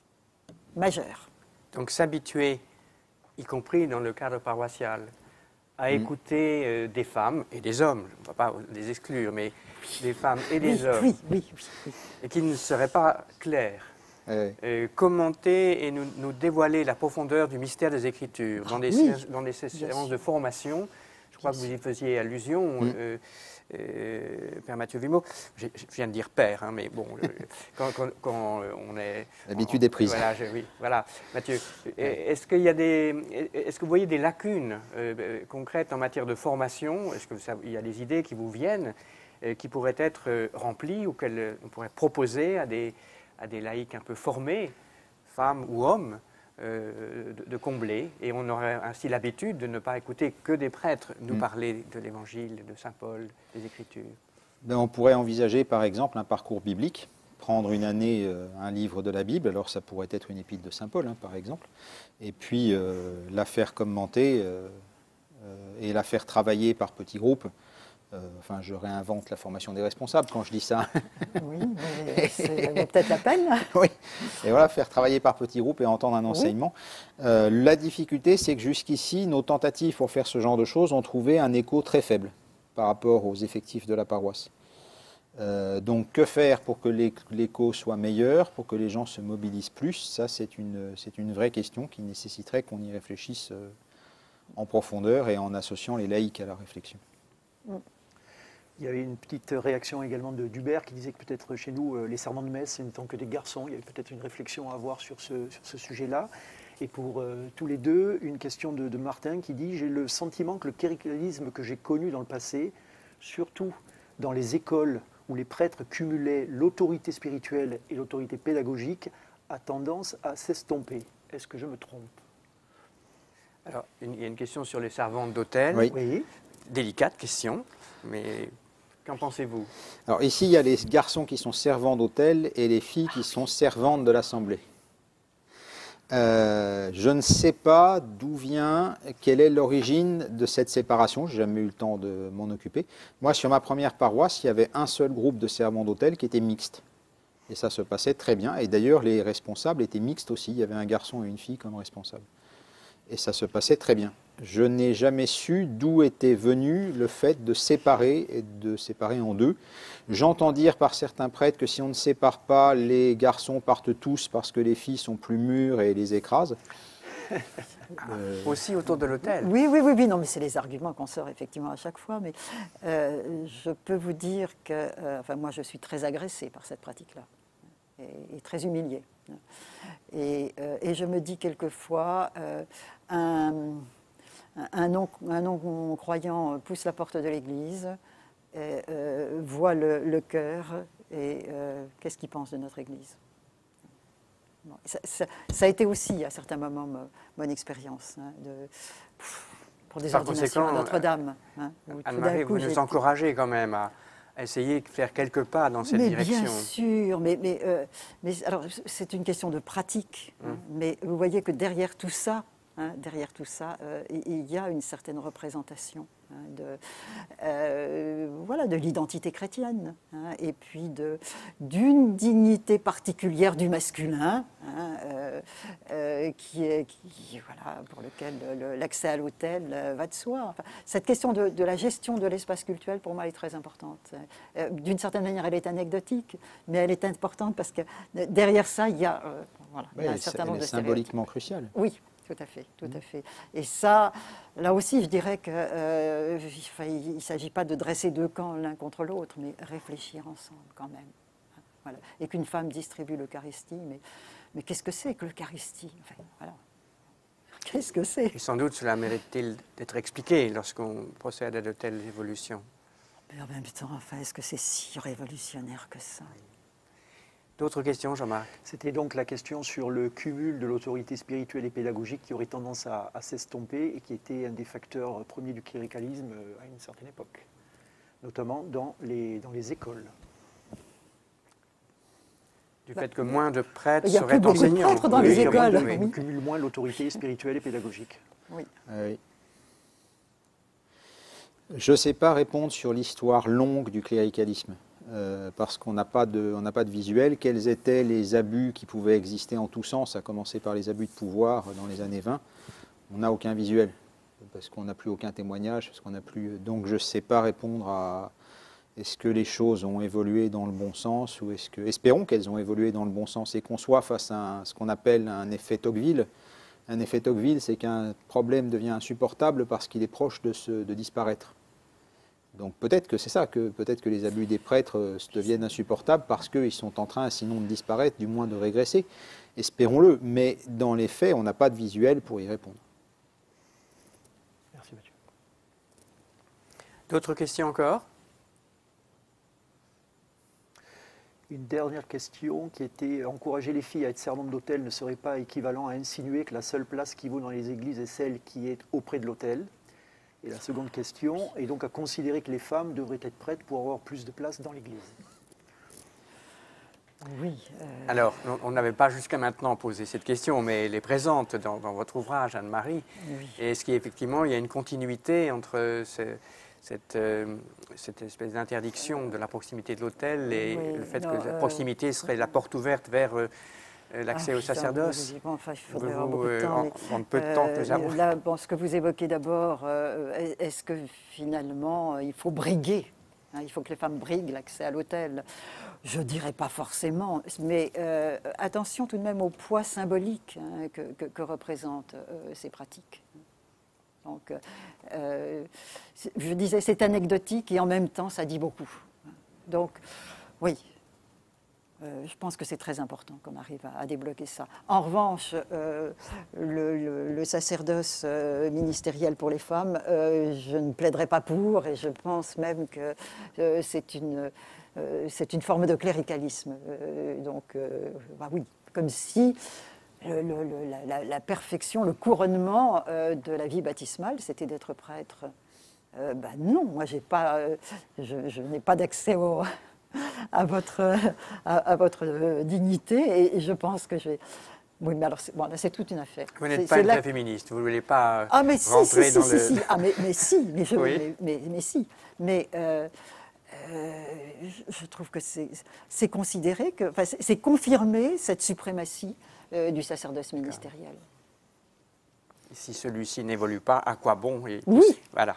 majeur. Donc s'habituer, y compris dans le cadre paroissial, à écouter euh, des femmes et des hommes, je ne vais pas les exclure, mais des femmes et des Oui, hommes, oui, oui, oui, oui. et qui ne seraient pas clairs, Ouais. euh, commenter et nous, nous dévoiler la profondeur du mystère des Écritures dans des, oui, sé- dans des sé- bien séances sûr. de formation. Je crois que vous y faisiez allusion, Mm. euh, euh, Père Mathieu Villemot. Je, je viens de dire père, hein, mais bon, euh, quand, quand- quand, euh, on est... L'habitude en- est prise. Voilà, je- oui, voilà. Mathieu, est-ce qu'il y a des, est-ce que vous voyez des lacunes euh, euh, concrètes en matière de formation? Est-ce qu'il y a des idées qui vous viennent, euh, qui pourraient être euh, remplies ou qu'on pourrait proposer à des, à des laïcs un peu formés, femmes ou hommes, euh, de, de combler, et on aurait ainsi l'habitude de ne pas écouter que des prêtres nous Mm. parler de l'Évangile, de Saint Paul, des Écritures. Ben, on pourrait envisager par exemple un parcours biblique, prendre une année euh, un livre de la Bible, alors ça pourrait être une épître de Saint Paul hein, par exemple, et puis euh, la faire commenter euh, euh, et la faire travailler par petits groupes. Euh, enfin, je réinvente la formation des responsables quand je dis ça. Oui, mais c'est vaut peut-être la peine. Oui, et voilà, faire travailler par petits groupes et entendre un enseignement. Euh, la difficulté, c'est que jusqu'ici, nos tentatives pour faire ce genre de choses ont trouvé un écho très faible par rapport aux effectifs de la paroisse. Euh, donc, que faire pour que l'écho soit meilleur, pour que les gens se mobilisent plus? Ça, c'est une, c'est une vraie question qui nécessiterait qu'on y réfléchisse euh, en profondeur et en associant les laïcs à la réflexion. Il y avait une petite réaction également de Dubert qui disait que peut-être chez nous, euh, les serments de messe n'étant que des garçons, il y avait peut-être une réflexion à avoir sur ce, sur ce sujet-là. Et pour euh, tous les deux, une question de, de Martin qui dit « J'ai le sentiment que le cléricalisme que j'ai connu dans le passé, surtout dans les écoles où les prêtres cumulaient l'autorité spirituelle et l'autorité pédagogique, a tendance à s'estomper. Est-ce que je me trompe ?» Alors, une- il y a une question sur les servantes d'hôtel. Oui. Oui. Délicate question, mais qu'en pensez-vous? Alors ici, il y a les garçons qui sont servants d'hôtel et les filles qui sont servantes de l'assemblée. Euh, je ne sais pas d'où vient, quelle est l'origine de cette séparation. Je n'ai jamais eu le temps de m'en occuper. Moi, sur ma première paroisse, il y avait un seul groupe de servants d'hôtel qui était mixte. Et ça se passait très bien. Et d'ailleurs, les responsables étaient mixtes aussi. Il y avait un garçon et une fille comme responsables. Et ça se passait très bien. Je n'ai jamais su d'où était venu le fait de séparer et de séparer en deux. J'entends dire par certains prêtres que si on ne sépare pas, les garçons partent tous parce que les filles sont plus mûres et les écrasent. Euh, Aussi autour de l'hôtel. Oui, oui, oui, oui, non, mais c'est les arguments qu'on sort effectivement à chaque fois. Mais euh, je peux vous dire que, euh, enfin, moi, je suis très agressée par cette pratique-là et, et très humiliée. Et, euh, et je me dis quelquefois, euh, un, un non, un non-croyant pousse la porte de l'église, et, euh, voit le, le cœur et euh, qu'est-ce qu'il pense de notre église. Bon, ça, ça, ça a été aussi à certains moments mon, mon expérience hein, de, pff, pour des Par ordinations à conséquent, Notre-Dame. Hein, où tout d'un Anne-Marie, coup, vous j'ai nous été- encouragez quand même à essayer de faire quelques pas dans cette mais direction. bien sûr, mais, mais, euh, mais alors c'est une question de pratique. Hein, mais vous voyez que derrière tout ça, hein, derrière tout ça, euh, il il y a une certaine représentation hein, de, euh, voilà, de l'identité chrétienne, hein, et puis de d'une dignité particulière du masculin, hein, euh, euh, qui est, qui, voilà, pour lequel le- l'accès à l'autel euh, va de soi. Enfin, cette question de, de la gestion de l'espace cultuel, pour moi, est très importante. Euh, D'une certaine manière, elle est anecdotique, mais elle est importante parce que euh, derrière ça, il y a, euh, voilà, il y a un elle, certain elle nombre est de stéréotypes. symboliquement cruciale. Oui, tout à fait, tout à fait. Et ça, là aussi, je dirais que euh, enfin, il ne s'agit pas de dresser deux camps l'un contre l'autre, mais réfléchir ensemble quand même. Voilà. Et qu'une femme distribue l'Eucharistie, mais, mais qu'est-ce que c'est que l'Eucharistie enfin, voilà. Qu'est-ce que c'est? Et sans doute cela mérite-t-il d'être expliqué lorsqu'on procède à de telles évolutions. Mais en même temps, enfin, est-ce que c'est si révolutionnaire que ça? D'autres questions, Jean-Marc? C'était donc la question sur le cumul de l'autorité spirituelle et pédagogique qui aurait tendance à, à s'estomper et qui était un des facteurs premiers du cléricalisme à une certaine époque, notamment dans les, dans les écoles. Du fait que moins de prêtres Il y a seraient plus beaucoup de enseignants. prêtres dans les Oui, écoles. oui. On cumule moins l'autorité spirituelle et pédagogique. Oui. Oui. Je ne sais pas répondre sur l'histoire longue du cléricalisme, euh, parce qu'on n'a pas de, on n'a pas de visuel. Quels étaient les abus qui pouvaient exister en tous sens, à commencer par les abus de pouvoir dans les années vingt? On n'a aucun visuel, parce qu'on n'a plus aucun témoignage, parce qu'on n'a plus. Donc je ne sais pas répondre à est-ce que les choses ont évolué dans le bon sens, ou est-ce que. Espérons qu'elles ont évolué dans le bon sens et qu'on soit face à un, ce qu'on appelle un effet Tocqueville. Un effet Tocqueville, c'est qu'un problème devient insupportable parce qu'il est proche de, se, de disparaître. Donc peut-être que c'est ça, que peut-être que les abus des prêtres deviennent insupportables parce qu'ils sont en train, sinon de disparaître, du moins de régresser. Espérons-le, mais dans les faits, on n'a pas de visuel pour y répondre. Merci Mathieu. D'autres questions encore? Une dernière question qui était encourager les filles à être servantes d'autel ne serait pas équivalent à insinuer que la seule place qui vaut dans les églises est celle qui est auprès de l'autel. Et la seconde question est donc à considérer que les femmes devraient être prêtes pour avoir plus de place dans l'église. Oui. euh, Alors, on- on n'avait pas jusqu'à maintenant posé cette question, mais elle est présente dans, dans votre ouvrage, Anne-Marie. oui. Et est-ce qu'effectivement, il y a une continuité entre ce- cette, euh, cette espèce d'interdiction de la proximité de l'autel et Oui, le fait non, que la euh, proximité serait la porte ouverte vers euh, euh, l'accès Ah, au putain, sacerdoce? oui, bon, enfin, il faudrait Pouvez-vous, avoir beaucoup de euh, temps. en- mais, en peu de temps que nous euh, avons. Là, bon, ce que vous évoquez d'abord, euh, est- est-ce que finalement, euh, il faut briguer hein, il faut que les femmes briguent l'accès à l'autel. Je ne dirais pas forcément, mais euh, attention tout de même au poids symbolique hein, que, que, que représentent euh, ces pratiques. Donc, euh, je disais, c'est anecdotique et en même temps, ça dit beaucoup. Donc, oui. Euh, je pense que c'est très important qu'on arrive à, à débloquer ça. En revanche, euh, le, le, le sacerdoce euh, ministériel pour les femmes, euh, je ne plaiderai pas pour, et je pense même que euh, c'est une, euh, c'est une forme de cléricalisme. Euh, donc, euh, bah oui, comme si le, le, le, la, la perfection, le couronnement euh, de la vie baptismale, c'était d'être prêtre. Euh, bah non, moi, j'ai pas, euh, je, je n'ai pas d'accès au... À votre, à, à votre dignité, et je pense que je vais. Oui, mais alors, c'est, bon, là, c'est toute une affaire. Vous n'êtes C'est- pas c'est une là- vraie féministe, vous ne voulez pas Ah, mais si, rentrer si, dans si, le... si, si. Ah, mais, mais si, mais, je, Oui. mais, mais, mais si. Mais euh, euh, je, je trouve que c'est, c'est considéré, que, enfin, c'est, c'est confirmé cette suprématie euh, du sacerdoce ministériel. Si celui-ci n'évolue pas, à quoi bon? Et Oui. Voilà.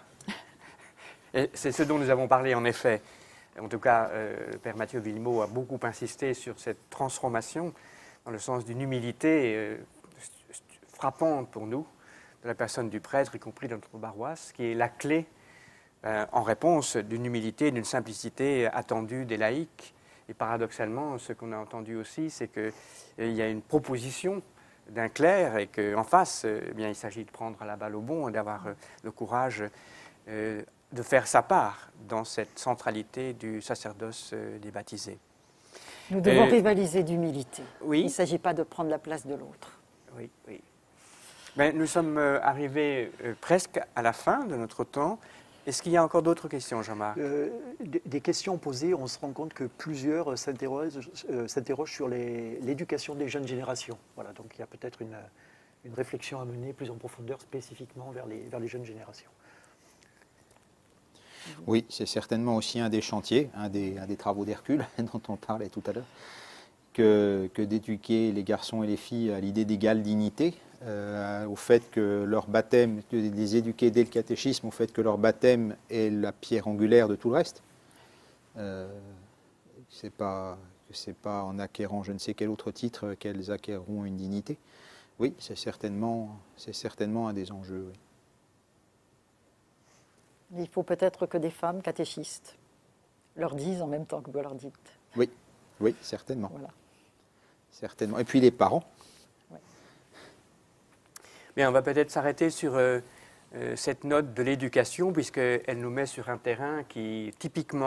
Et c'est ce dont nous avons parlé, en effet. En tout cas, euh, le père Mathieu Villemot a beaucoup insisté sur cette transformation, dans le sens d'une humilité euh, frappante pour nous, de la personne du prêtre, y compris dans notre paroisse, qui est la clé, euh, en réponse, d'une humilité, d'une simplicité attendue des laïcs. Et paradoxalement, ce qu'on a entendu aussi, c'est qu'il euh, y a une proposition d'un clerc et qu'en face, euh, eh bien, il s'agit de prendre la balle au bond et d'avoir euh, le courage euh, de faire sa part dans cette centralité du sacerdoce euh, des baptisés. Nous devons Euh, rivaliser d'humilité. oui. Il ne s'agit pas de prendre la place de l'autre. Oui, oui. Mais nous sommes euh, arrivés euh, presque à la fin de notre temps. Est-ce qu'il y a encore d'autres questions, Jean-Marc? Euh, des des questions posées, on se rend compte que plusieurs s'interrogent, euh, s'interrogent sur les- l'éducation des jeunes générations. Voilà, donc il y a peut-être une, une réflexion à mener plus en profondeur spécifiquement vers les, vers les jeunes générations. Oui, c'est certainement aussi un des chantiers, un des, un des travaux d'Hercule dont on parlait tout à l'heure, que, que d'éduquer les garçons et les filles à l'idée d'égale dignité, euh, au fait que leur baptême, de les éduquer dès le catéchisme, au fait que leur baptême est la pierre angulaire de tout le reste. Euh, c'est pas, c'est pas en acquérant je ne sais quel autre titre qu'elles acquerront une dignité. Oui, c'est certainement, c'est certainement un des enjeux. Oui. Il faut peut-être que des femmes catéchistes leur disent en même temps que vous leur dites. Oui, oui, certainement. Voilà. Certainement. Et puis les parents. Bien, on va peut-être s'arrêter sur euh, euh, cette note de l'éducation, puisqu'elle nous met sur un terrain qui, typiquement,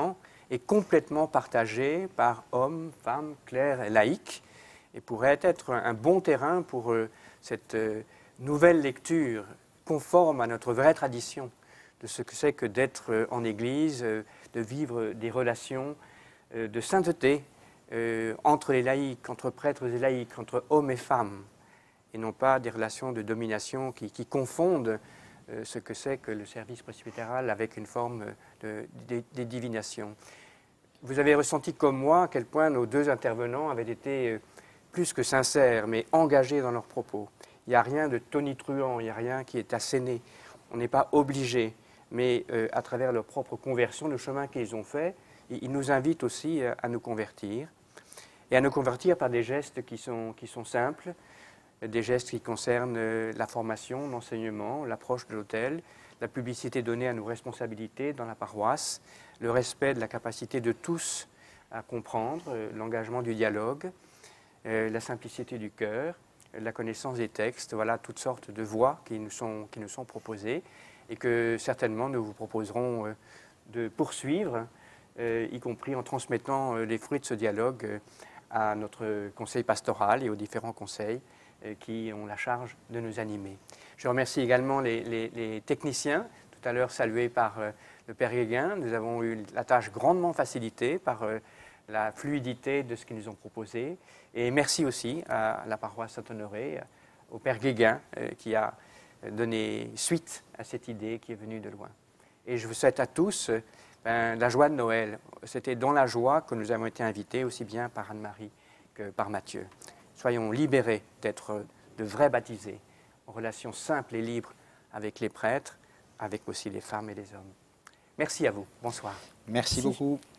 est complètement partagé par hommes, femmes, clercs et laïcs, et pourrait être un bon terrain pour euh, cette euh, nouvelle lecture conforme à notre vraie tradition de ce que c'est que d'être euh, en Église, euh, de vivre des relations euh, de sainteté euh, entre les laïcs, entre prêtres et laïcs, entre hommes et femmes, et non pas des relations de domination qui, qui confondent euh, ce que c'est que le service presbytéral avec une forme de, de, de divination. Vous avez ressenti comme moi à quel point nos deux intervenants avaient été euh, plus que sincères, mais engagés dans leurs propos. Il n'y a rien de tonitruant, il n'y a rien qui est asséné. On n'est pas obligé, mais euh, à travers leur propre conversion, le chemin qu'ils ont fait, ils nous invitent aussi à, à nous convertir, et à nous convertir par des gestes qui sont, qui sont simples, des gestes qui concernent euh, la formation, l'enseignement, l'approche de l'autel, la publicité donnée à nos responsabilités dans la paroisse, le respect de la capacité de tous à comprendre, euh, l'engagement du dialogue, euh, la simplicité du cœur, la connaissance des textes, voilà toutes sortes de voies qui nous sont, qui nous sont proposées et que certainement nous vous proposerons euh, de poursuivre, euh, y compris en transmettant euh, les fruits de ce dialogue euh, à notre conseil pastoral et aux différents conseils euh, qui ont la charge de nous animer. Je remercie également les, les, les techniciens, tout à l'heure salués par euh, le Père Guéguin. Nous avons eu la tâche grandement facilitée par euh, la fluidité de ce qu'ils nous ont proposé. Et merci aussi à la paroisse Saint-Honoré, au Père Guéguin, euh, qui a donné suite à cette idée qui est venue de loin. Et je vous souhaite à tous euh, ben, la joie de Noël. C'était dans la joie que nous avons été invités, aussi bien par Anne-Marie que par Mathieu. Soyons libérés d'être de vrais baptisés, en relation simple et libre avec les prêtres, avec aussi les femmes et les hommes. Merci à vous. Bonsoir. Merci, Merci. beaucoup.